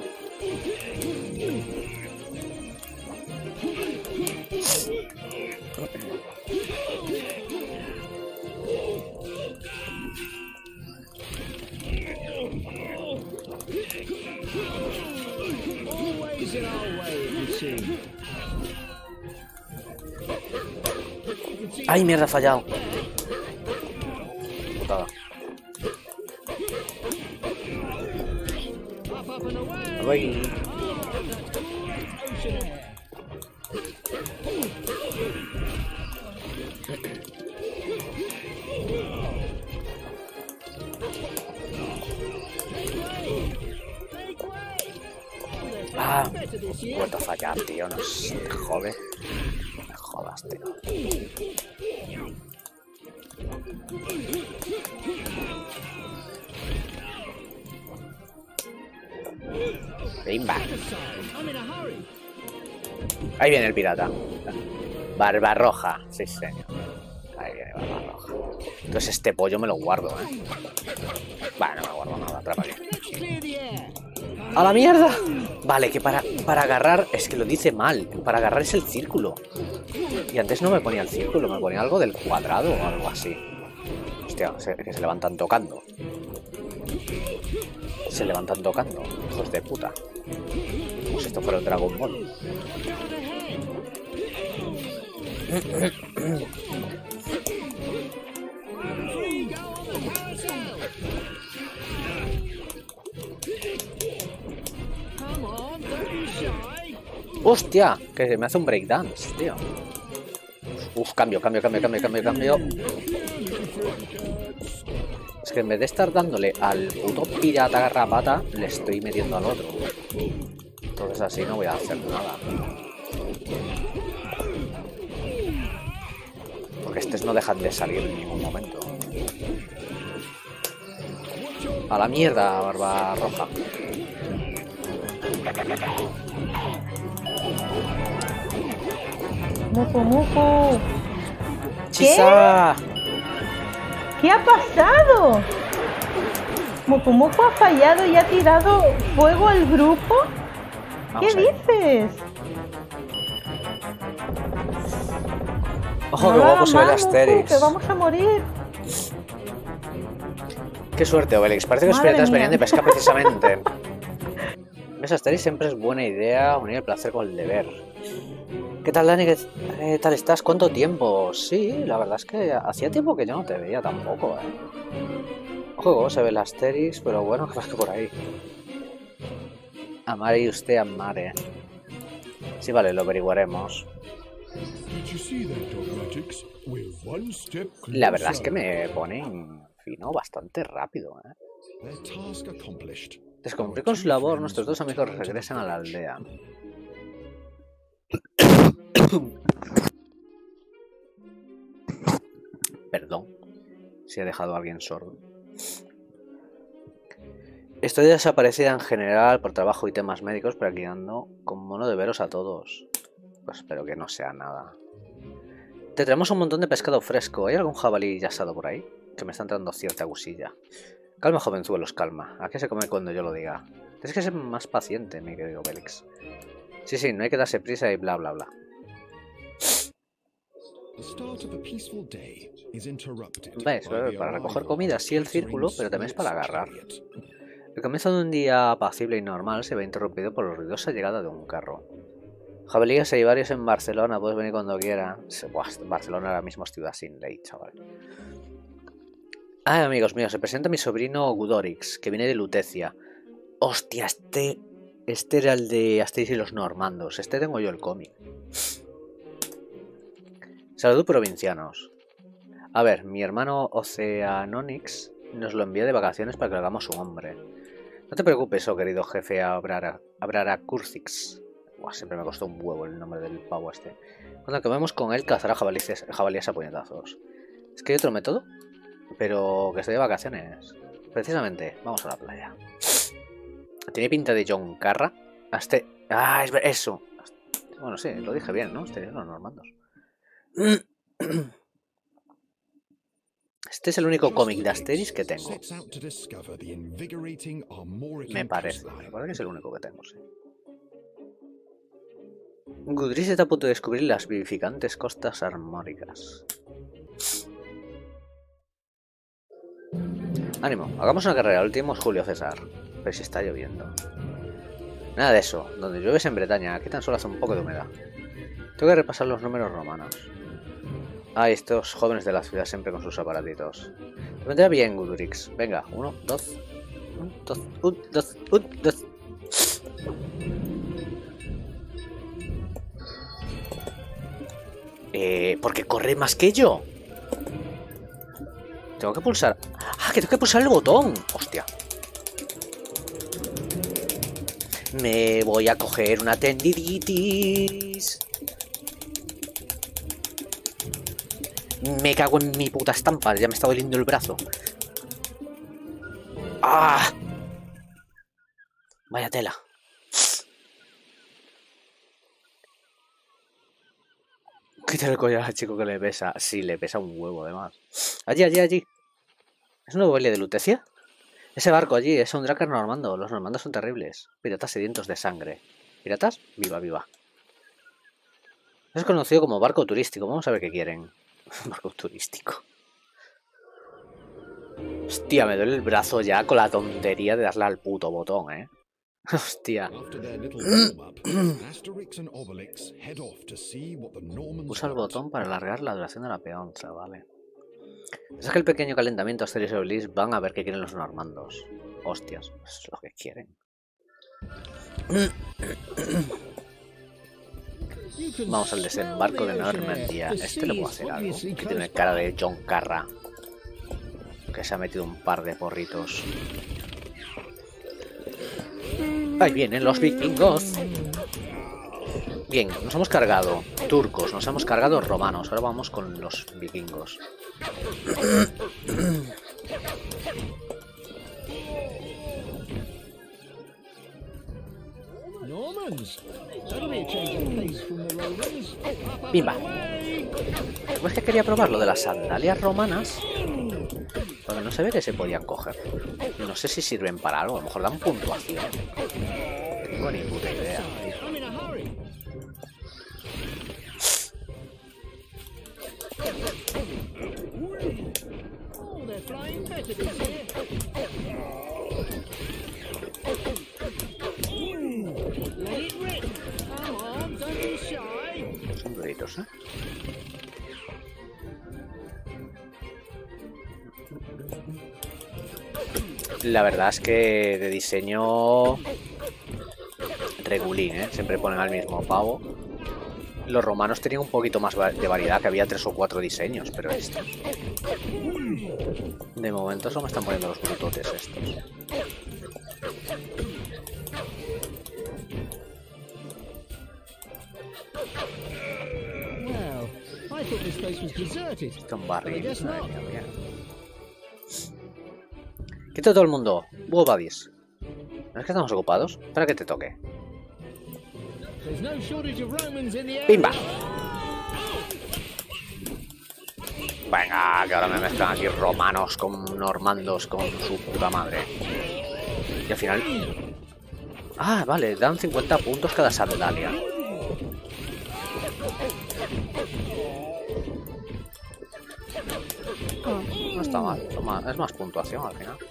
A: Ay, mierda, he fallado. Putada. Voy. Ah, he vuelto a fallar, tío. No sé, jode. Me jodas, tío. Bimba. Ahí viene el pirata. Barbarroja, sí señor. Ahí viene Barbarroja. Entonces este pollo me lo guardo, ¿eh? Vale, no me guardo nada, atrápale. ¡A la mierda! Vale, que para, para agarrar... Es que lo dice mal. Para agarrar es el círculo. Y antes no me ponía el círculo, me ponía algo del cuadrado o algo así. Hostia, se, que se levantan tocando. Se levantan tocando. Hijos de puta. Como si esto fuera el Dragon Ball. ¡Hostia! Que me hace un breakdance, tío. Uf, cambio, cambio, cambio, cambio, cambio, cambio. Es que en vez de estar dándole al puto pirata garrapata, le estoy metiendo al otro. Entonces así no voy a hacer nada. Porque estos no dejan de salir en ningún momento. A la mierda, barba roja.
E: Muco, muco.
A: ¡Chisa!
E: ¿Qué ha pasado? Muco Muco ha fallado y ha tirado fuego al grupo. ¿Qué dices?
A: Ojo, que guapo se ve el Asterix.
E: Que vamos a morir.
A: Qué suerte, Obelix. Parece que los piratas venían de pesca precisamente. ¿Ves, Asterix? Siempre es buena idea unir el placer con el deber. ¿Qué tal, Dani? ¿Qué eh, tal estás? ¿Cuánto tiempo? Sí, la verdad es que hacía tiempo que yo no te veía tampoco, ¿eh? Ojo, se ve el Asterix, pero bueno, que más que por ahí. Amare y usted amare. Sí, vale, lo averiguaremos. La verdad es que me ponen fino bastante rápido, ¿eh? Tras cumplir con su labor, nuestros dos amigos regresan a la aldea. Perdón si he dejado a alguien sordo. Estoy desaparecida en general por trabajo y temas médicos, pero aquí ando con mono de veros a todos. Pues espero que no sea nada. Te traemos un montón de pescado fresco. ¿Hay algún jabalí ya asado por ahí? Que me está entrando cierta gusilla. Calma, jovenzuelos, calma. ¿A qué se come cuando yo lo diga? Tienes que ser más paciente, mi querido Obelix. Sí, sí, no hay que darse prisa y bla, bla, bla. ¿Ves? Para recoger comida sí el círculo, pero también es para agarrar. El comienzo de un día apacible y normal se ve interrumpido por la ruidosa llegada de un carro. Jabalíes hay varios en Barcelona, puedes venir cuando quieras. Buah, Barcelona ahora mismo es ciudad sin ley, chaval. Ah, amigos míos, se presenta mi sobrino Gudorix, que viene de Lutecia. Hostia, este... Este era el de Asterix y los Normandos. Este tengo yo el cómic. Salud, provincianos. A ver, mi hermano Oceanonix nos lo envía de vacaciones para que lo hagamos un hombre. No te preocupes, oh querido jefe Abrara, Abrara Curzix. Buah, siempre me costó un huevo el nombre del pavo este. Cuando acabemos con él, cazará jabalíes, jabalíes a puñetazos. Es que hay otro método, pero que estoy de vacaciones. Precisamente, vamos a la playa. Tiene pinta de John Carra. Este... Ah, es eso. Bueno, sí, lo dije bien, ¿no? Este es los Normandos. Este es el único cómic de Asterix que tengo. Me parece. Me parece que es el único que tengo, sí. Gudrix está a punto de descubrir las vivificantes costas armóricas. Ánimo, hagamos una carrera. El último es Julio César. Pero si está lloviendo. Nada de eso. Donde llueve es en Bretaña. Aquí tan solo hace un poco de humedad. Tengo que repasar los números romanos. Ah, estos jóvenes de la ciudad siempre con sus aparatitos. Te vendrá bien, Gudrix. Venga, uno, dos. Un, dos, un, dos, un, dos. Eh, porque corre más que yo. Tengo que pulsar. Ah, que tengo que pulsar el botón. Hostia. Me voy a coger una tendiditis. Me cago en mi puta estampa. Ya me está doliendo el brazo. ¡Ah! Vaya tela. Quítale el collar al chico que le pesa. Sí, le pesa un huevo además. Allí, allí, allí. ¿Es un nuevo baile de Lutecia? Ese barco allí es un Drakkar normando. Los normandos son terribles. Piratas sedientos de sangre. ¿Piratas? Viva, viva. Es conocido como barco turístico. Vamos a ver qué quieren. Barco turístico. Hostia, me duele el brazo ya con la tontería de darle al puto botón, ¿eh? Hostia. Usa el botón para alargar la duración de la peonza, vale. Es que el pequeño calentamiento Asterix y Obelix van a ver qué quieren los normandos. Hostias, eso es lo que quieren. Vamos al desembarco de Normandía. Este le puedo hacer algo. Que tiene cara de John Carra, que se ha metido un par de porritos. Ahí vienen los vikingos. Bien, nos hemos cargado turcos, nos hemos cargado romanos. Ahora vamos con los vikingos. Pimba. Pues que quería probar lo de las sandalias romanas, porque no se ve que se podían coger. No sé si sirven para algo, a lo mejor dan puntuación. No tengo ni puta idea. Son duritos, ¿eh? La verdad es que de diseño regulín, ¿eh? Siempre ponen al mismo pavo. Los romanos tenían un poquito más de variedad, que había tres o cuatro diseños, pero estos de momento solo me están poniendo los brutotes estos. Con barriles, madre mía, mía. Quita todo el mundo. Bull buddies. ¿No es que estamos ocupados? Espera que te toque. ¡Pimba! Venga, que ahora me mezclan aquí romanos con normandos con su puta madre. Y al final... Ah, vale, dan cincuenta puntos cada sandalia. No está mal, es más puntuación al final.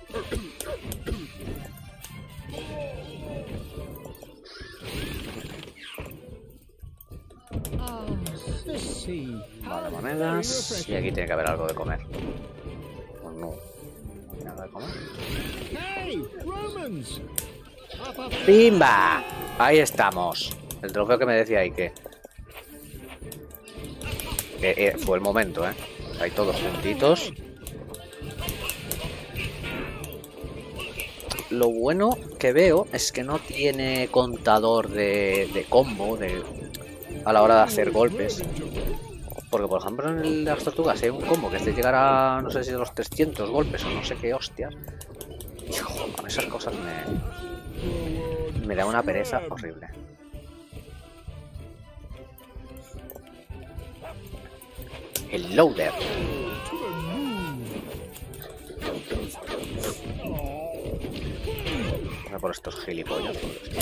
A: Vale, monedas. Y aquí tiene que haber algo de comer. O no. No hay nada de comer. ¡Pimba! Ahí estamos. El trofeo que me decía Ike. Eh, eh, fue el momento, ¿eh? Ahí todos juntitos. Lo bueno que veo es que no tiene contador de, de combo de, a la hora de hacer golpes. Porque, por ejemplo, en las tortugas hay un combo que es de llegar a, no sé si a los trescientos golpes o no sé qué hostias. Y, joder, esas cosas me, me da una pereza horrible. El loader. Vamos a por estos gilipollas.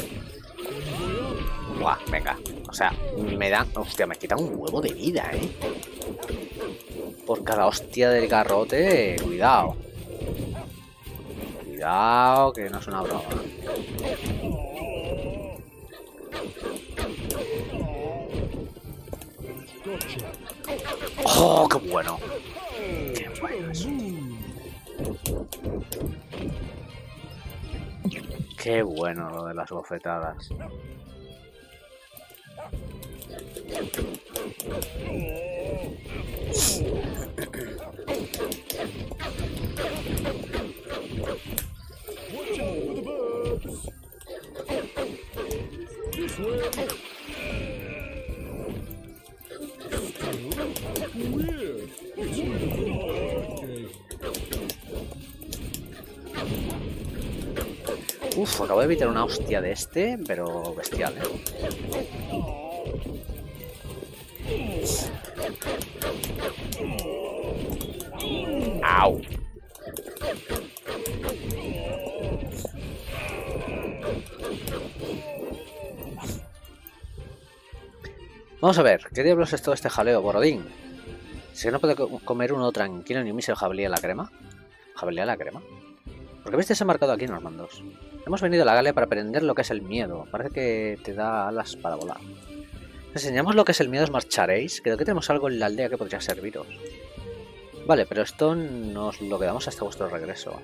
A: Buah, venga. O sea, me dan... Hostia, me quitan un huevo de vida, ¿eh? Por cada hostia del garrote, cuidado. Cuidado, que no es una broma. ¡Oh, qué bueno! ¡Qué bueno eso! ¡Qué bueno lo de las bofetadas! Uf, acabo de evitar una hostia de este, pero bestial, ¿eh? ¡Au! Vamos a ver, ¿qué diablos es todo este jaleo, Borodín? Si no puede comer uno tranquilo ni un mísero jabalí a la crema. ¿Jabalí a la crema? ¿Por qué habéis desembarcado aquí, normandos? Hemos venido a la Galia para aprender lo que es el miedo. Parece que te da alas para volar. ¿Os enseñamos lo que es el miedo? ¿Os marcharéis? Creo que tenemos algo en la aldea que podría serviros. Vale, pero esto nos lo quedamos hasta vuestro regreso.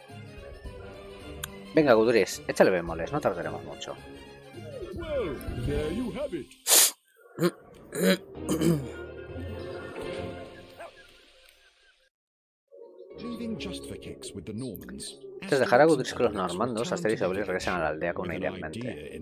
A: Venga, Guduris, échale bemoles, no tardaremos mucho.
B: Well, there you have it. Leaving just for kicks with the Normans.
A: Tras dejar a Guduris con los normandos, Asterix y Obelix regresan a la aldea con una idea en mente.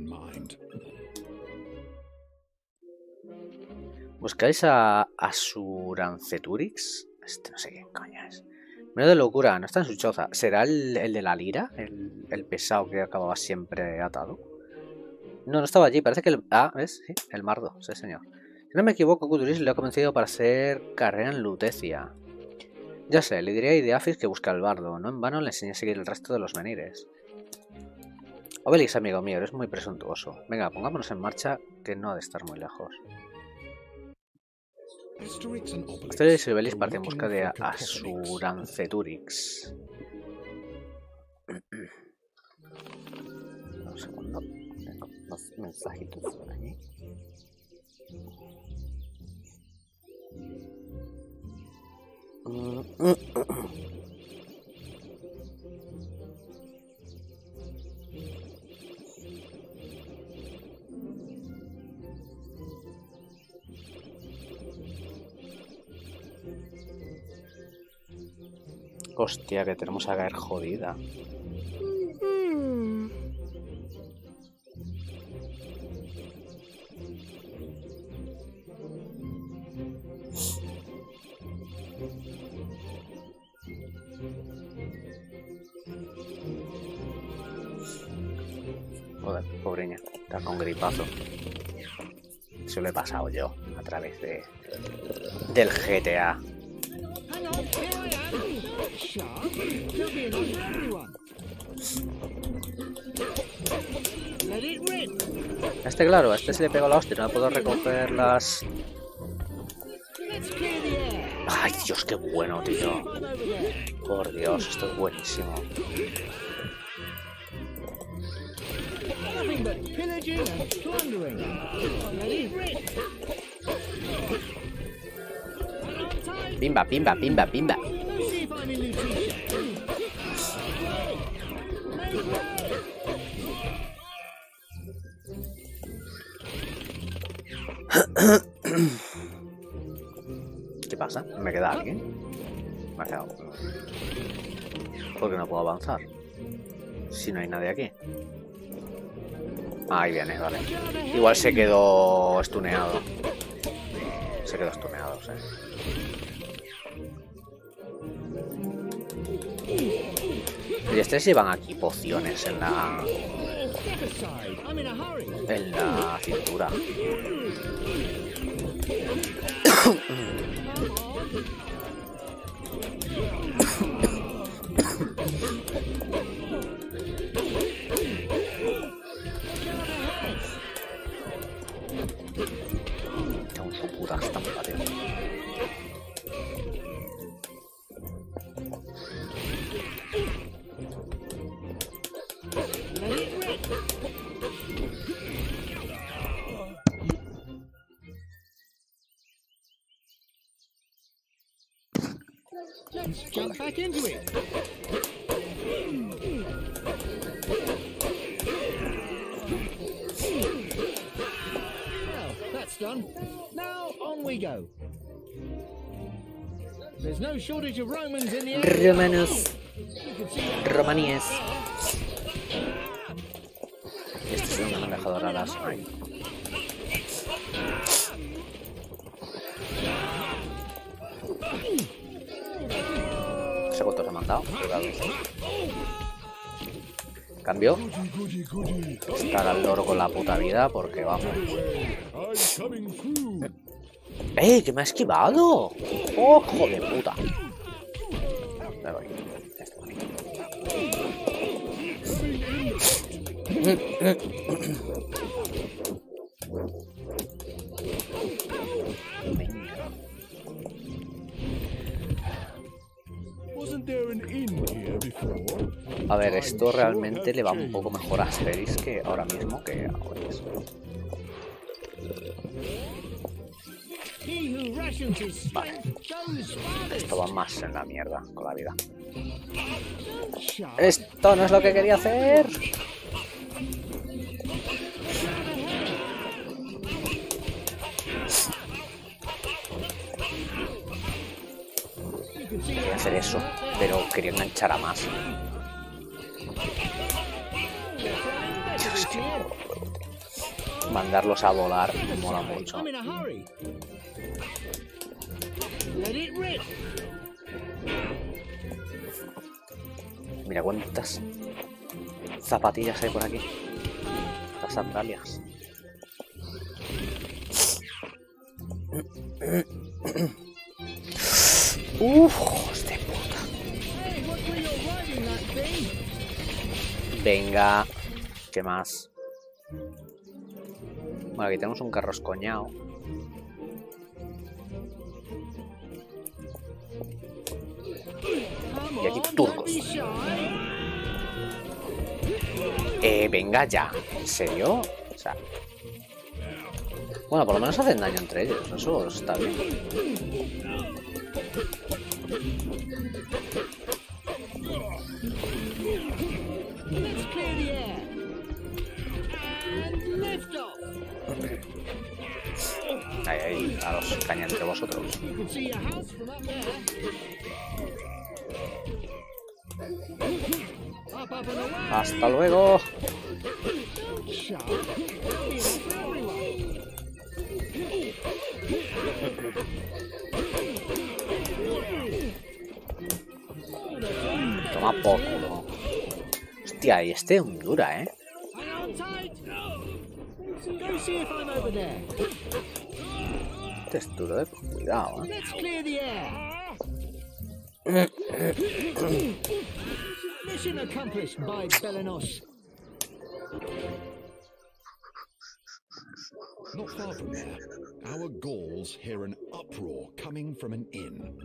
A: ¿Buscáis a Asuranceturix? Este no sé qué coño es. Menudo de locura, no está en su choza. ¿Será el, el de la lira? El, el pesado que acababa siempre atado. No, no estaba allí, parece que el... Ah, ¿ves? Sí, el mardo, sí señor. Si no me equivoco, Guduris le ha convencido para hacer carrera en Lutecia. Ya sé, le diré a Ideafis que busque al bardo. No en vano le enseñé a seguir el resto de los menires. Obelix, amigo mío, eres muy presuntuoso. Venga, pongámonos en marcha, que no ha de estar muy lejos. Asterix y Obelix parten en busca de Asuranceturix. Un segundo. Tengo dos mensajitos por aquí. Hostia, que tenemos a caer jodida. Joder, pobreña, está con gripazo. Eso lo he pasado yo a través de del G T A. Este claro, a este se le pegó la hostia, no puedo recoger las... Ay, Dios, qué bueno, tío. Por Dios, esto es buenísimo. Pimba, pimba, pimba, pimba. ¿Qué pasa? ¿Me queda alguien? Me ha quedado. ¿Por qué no puedo avanzar? Si no hay nadie aquí. Ahí viene, vale. Igual se quedó estuneado. Se quedó estuneado, sí. Y estos llevan aquí pociones en la... En la cintura. Con su puta estampa, tío.
D: Let's jump back into it. Well, that's done. Now on we go. There's no shortage of Romans in the area.
A: Romanos. Romaníes. Esto es una manga doradas no hay. No sé cuántos he mandado. Cambio. Estar al loro con la puta vida porque vamos. ¡Ey! ¡Que me ha esquivado! ¡Oh, hijo de puta! Me voy. A ver, esto realmente le va un poco mejor a Asterix que ahora mismo que a Oris. Vale. Esto va más en la mierda con la vida. Esto no es lo que quería hacer. Quería hacer eso, pero quería enganchar a más. Dios, que mandarlos a volar me mola mucho. Mira cuántas zapatillas hay por aquí. Las sandalias. Uf, hijos de puta. Venga. ¿Qué más? Bueno, aquí tenemos un carro escoñado. Y aquí turcos. Eh, venga ya. ¿En serio? O sea... Bueno, por lo menos hacen daño entre ellos. Eso está bien. Ahí, ahí, a los caña entre vosotros. Hasta luego. Toma por culo. Hostia, y este es un dura, ¿eh? Este es duro, eh. Cuidado, ¿eh?
D: Mission accomplished by Belenos.
B: Not far from there, our Gauls hear an uproar coming from an inn.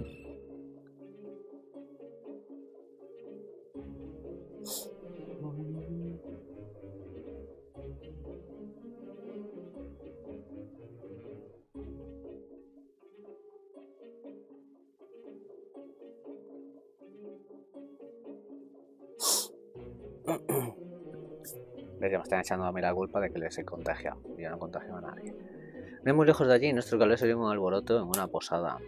A: Ves, ya me están echando a mí la culpa de que les he contagiado. Yo no contagio a nadie. No es muy lejos de allí, nuestro calor se dio un alboroto en una posada.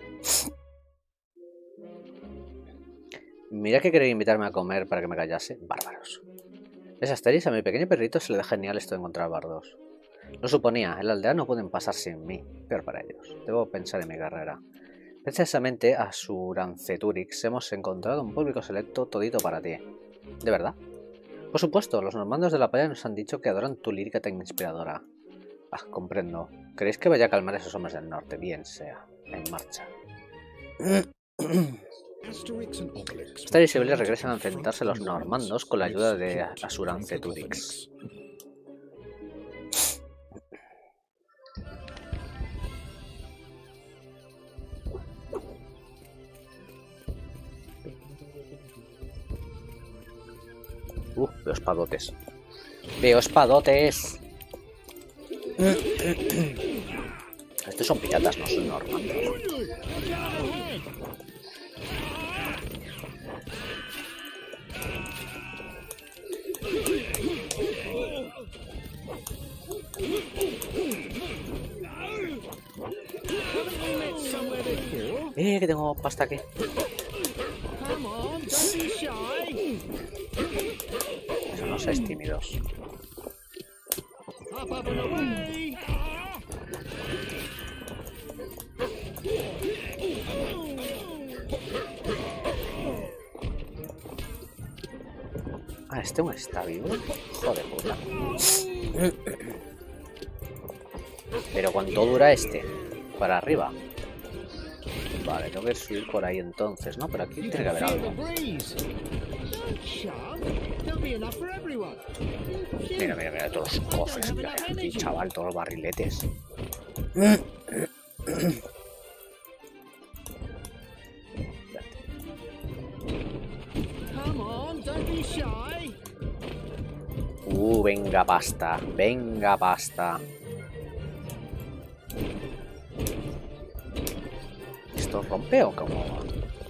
A: Mira que quería invitarme a comer para que me callase. Bárbaros. Es Asterix, a mi pequeño perrito se le da genial esto de encontrar bardos. Lo suponía, en la aldea no pueden pasar sin mí. Peor para ellos. Debo pensar en mi carrera. Precisamente a Suranceturix hemos encontrado un público selecto todito para ti. ¿De verdad? Por supuesto, los normandos de la playa nos han dicho que adoran tu lírica tan inspiradora. Ah, comprendo. ¿Queréis que vaya a calmar a esos hombres del norte? Bien sea. En marcha. Asterix y Obelix regresan a enfrentarse a los normandos con la ayuda de Suranceturix. Uh, veo espadotes. Veo espadotes. Estos son piratas, no son normandos. Eh, que tengo pasta aquí. Eso no seáis tímidos.
D: Up, up and away.
A: Ah, este aún está vivo. Joder, puta. Pero ¿cuánto dura este? Para arriba. Vale, tengo que subir por ahí entonces, ¿no? Pero aquí tiene que haber algo. Mira, mira, mira, todos los cofres que hay aquí, chaval, todos los barriletes. Uh, venga pasta, venga pasta. ¿Esto rompe o cómo va?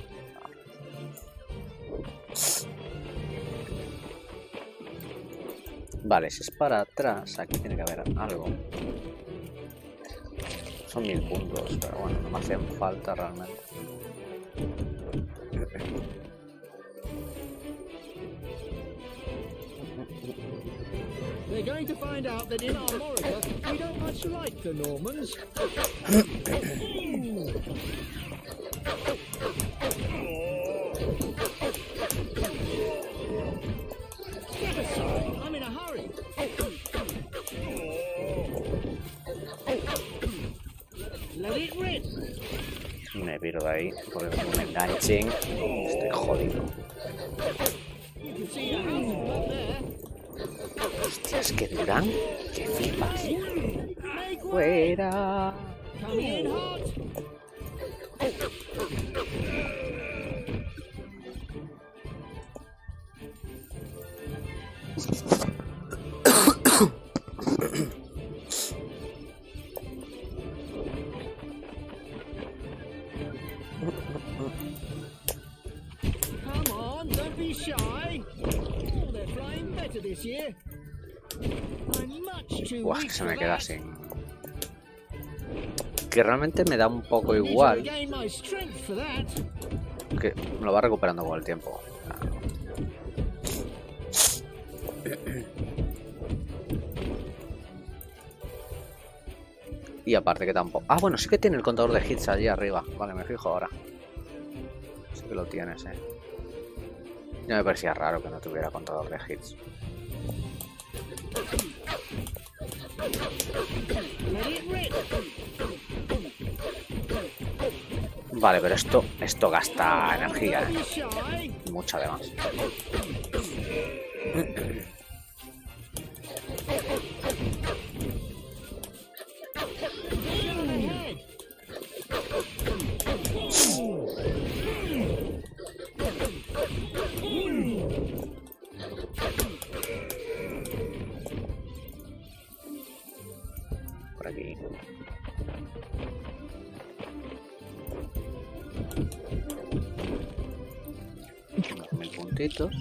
A: Vale, si es para atrás, aquí tiene que haber algo. Son mil puntos, pero bueno, no me hacen falta realmente.
D: They're going to find out that in Armorica we don't much like the Normans. Step aside, I'm in a hurry. Let it rip.
A: Me piro de ahí, porque como me enganchen, estoy jodido.
D: You can see a house up there.
A: Hostias, que duran, que flipas. Fuera.
D: Coming in hot. Come on, don't be shy. Oh, they're flying better this year. I'm much too
A: Buah,
D: weak
A: que se
D: for
A: me queda
D: that.
A: sin. Que realmente me da un poco
D: Need to
A: igual.
D: regain my strength for that.
A: Que me lo va recuperando con el tiempo. Y aparte que tampoco... Ah, bueno, sí que tiene el contador de hits allí arriba. Vale, me fijo ahora. Sí que lo tienes, eh. Ya me parecía raro que no tuviera contador de hits. Vale, pero esto, esto gasta energía,
D: Don't
A: eh.
D: be shy.
A: Mucha además.
D: Ahead.
A: Por aquí. Mil puntitos.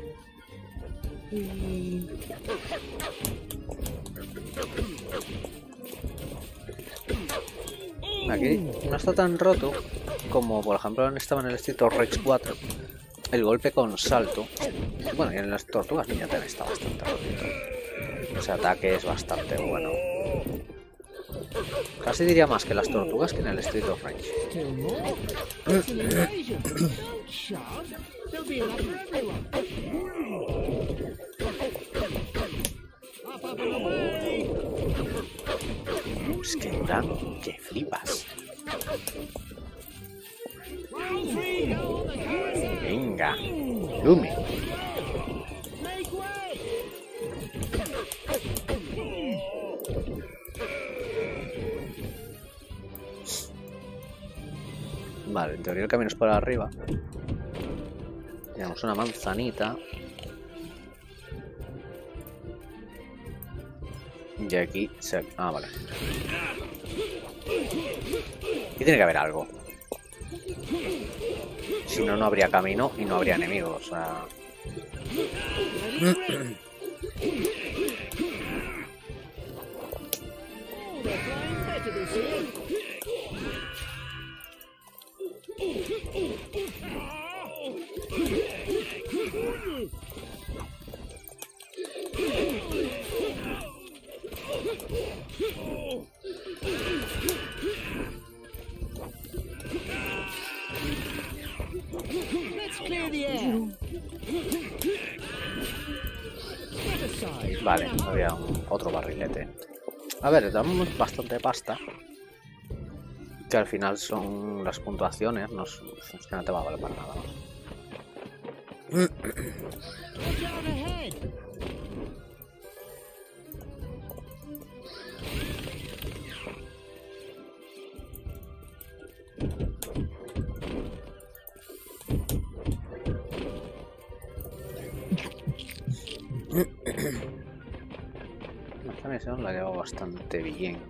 A: Aquí no está tan roto como por ejemplo estaba en el Street of Rage cuatro. El golpe con salto. Bueno, y en las tortugas ninja también está bastante rotito. Ese ataque es bastante bueno. Casi diría más que las tortugas que en el Street of Rage.
D: Still more. It's an invasion. Don't shove. There'll be enough for everyone. Up, up and away.
A: Es que duran, que flipas.
D: Round three, go on the carousel.
A: Venga, Lumi.
D: Make way.
A: Vale, en teoría el camino es por arriba. Tenemos una manzanita. Y aquí se... Ah, vale. Aquí tiene que haber algo. Si no, no habría camino y no habría enemigos. O sea...
D: Oh, they're flying better this year.
A: Vale, había un, otro barrilete. A ver, damos bastante pasta. Que al final son las puntuaciones. No, es que no te va a valer para nada. Esta misión la llevo bastante bien.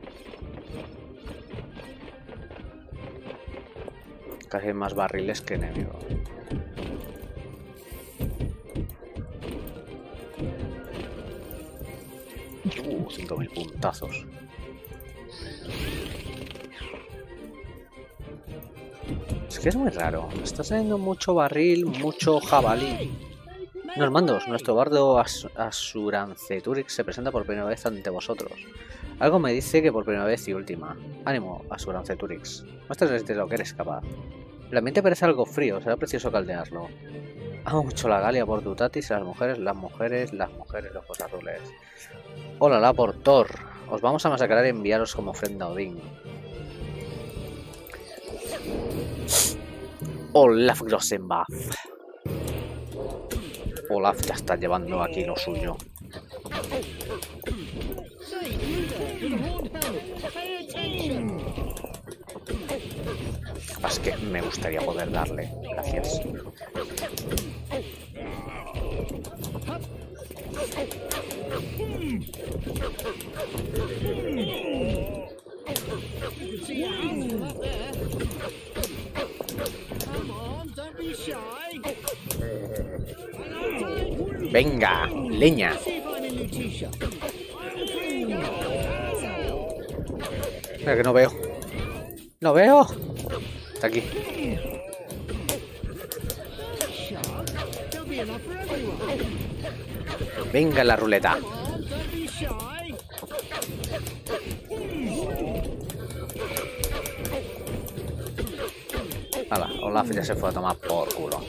A: Casi hay más barriles que enemigos. Uh, cinco mil puntazos. Es que es muy raro. Me está saliendo mucho barril, mucho jabalí. Normandos, nuestro bardo As Asuranceturix se presenta por primera vez ante vosotros. Algo me dice que por primera vez y última. Ánimo, Asuranceturix. Muéstrales de lo que eres capaz. El ambiente parece algo frío, será precioso caldearlo. Amo mucho la Galia por Dutatis y las mujeres, las mujeres, las mujeres, los ojos azules. Hola, la por Thor. Os vamos a masacrar y enviaros como ofrenda a Odín. Olaf Grossenbach. Olaf ya está llevando aquí lo suyo. Es que me gustaría poder darle. Gracias. Venga, leña. Mira que no veo. No veo. Está aquí. Venga la ruleta. Hala, Olaf ya se fue a tomar por culo.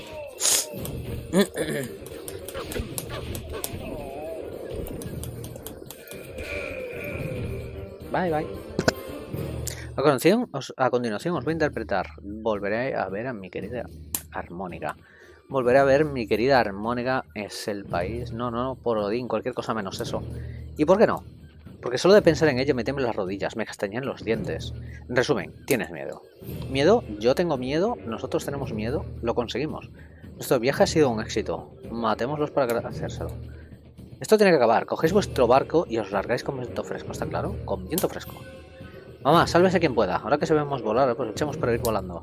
A: Bye, bye. A continuación, os, a continuación os voy a interpretar. Volveré a ver a mi querida Armónica. Volveré a ver mi querida Armónica. Es el país. No, no, por Odín, cualquier cosa menos eso. ¿Y por qué no? Porque solo de pensar en ello me tiemblan las rodillas, me castañan los dientes. En resumen, tienes miedo. ¿Miedo? Yo tengo miedo, nosotros tenemos miedo, lo conseguimos. Nuestro viaje ha sido un éxito. Matémoslos para agradecérselo. Esto tiene que acabar. Cogéis vuestro barco y os largáis con viento fresco, ¿está claro? Con viento fresco. Mamá, sálvese quien pueda. Ahora que sabemos volar, pues echemos para ir volando.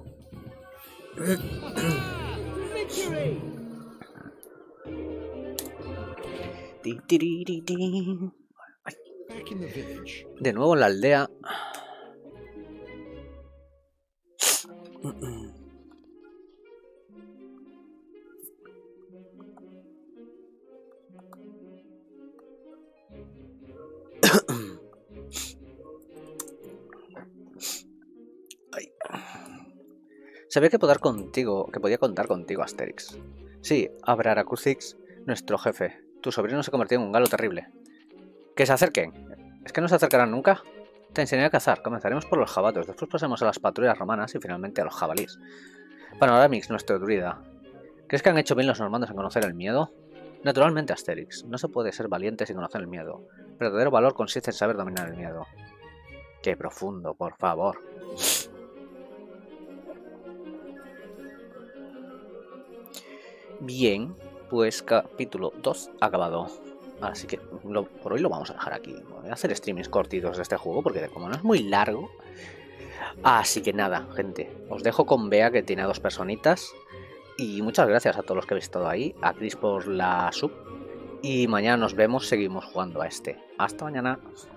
A: De nuevo en la aldea. Ay. Sabía que poder contigo, que podía contar contigo, Asterix. Sí, Abraracucix, nuestro jefe. Tu sobrino se convirtió en un galo terrible. ¡Que se acerquen! ¿Es que no se acercarán nunca? Te enseñaré a cazar. Comenzaremos por los jabatos, después pasemos a las patrullas romanas y finalmente a los jabalís. Panoramix, nuestro druida. ¿Crees que han hecho bien los normandos en conocer el miedo? Naturalmente, Asterix. No se puede ser valiente sin conocer el miedo. El verdadero valor consiste en saber dominar el miedo. ¡Qué profundo, por favor! Bien, pues capítulo dos acabado. Así que lo, por hoy lo vamos a dejar aquí. Voy a hacer streamings cortitos de este juego porque como no es muy largo. Así que nada, gente. Os dejo con Bea, que tiene a dos personitas. Y muchas gracias a todos los que habéis estado ahí. A Chris por la sub. Y mañana nos vemos, seguimos jugando a este. Hasta mañana.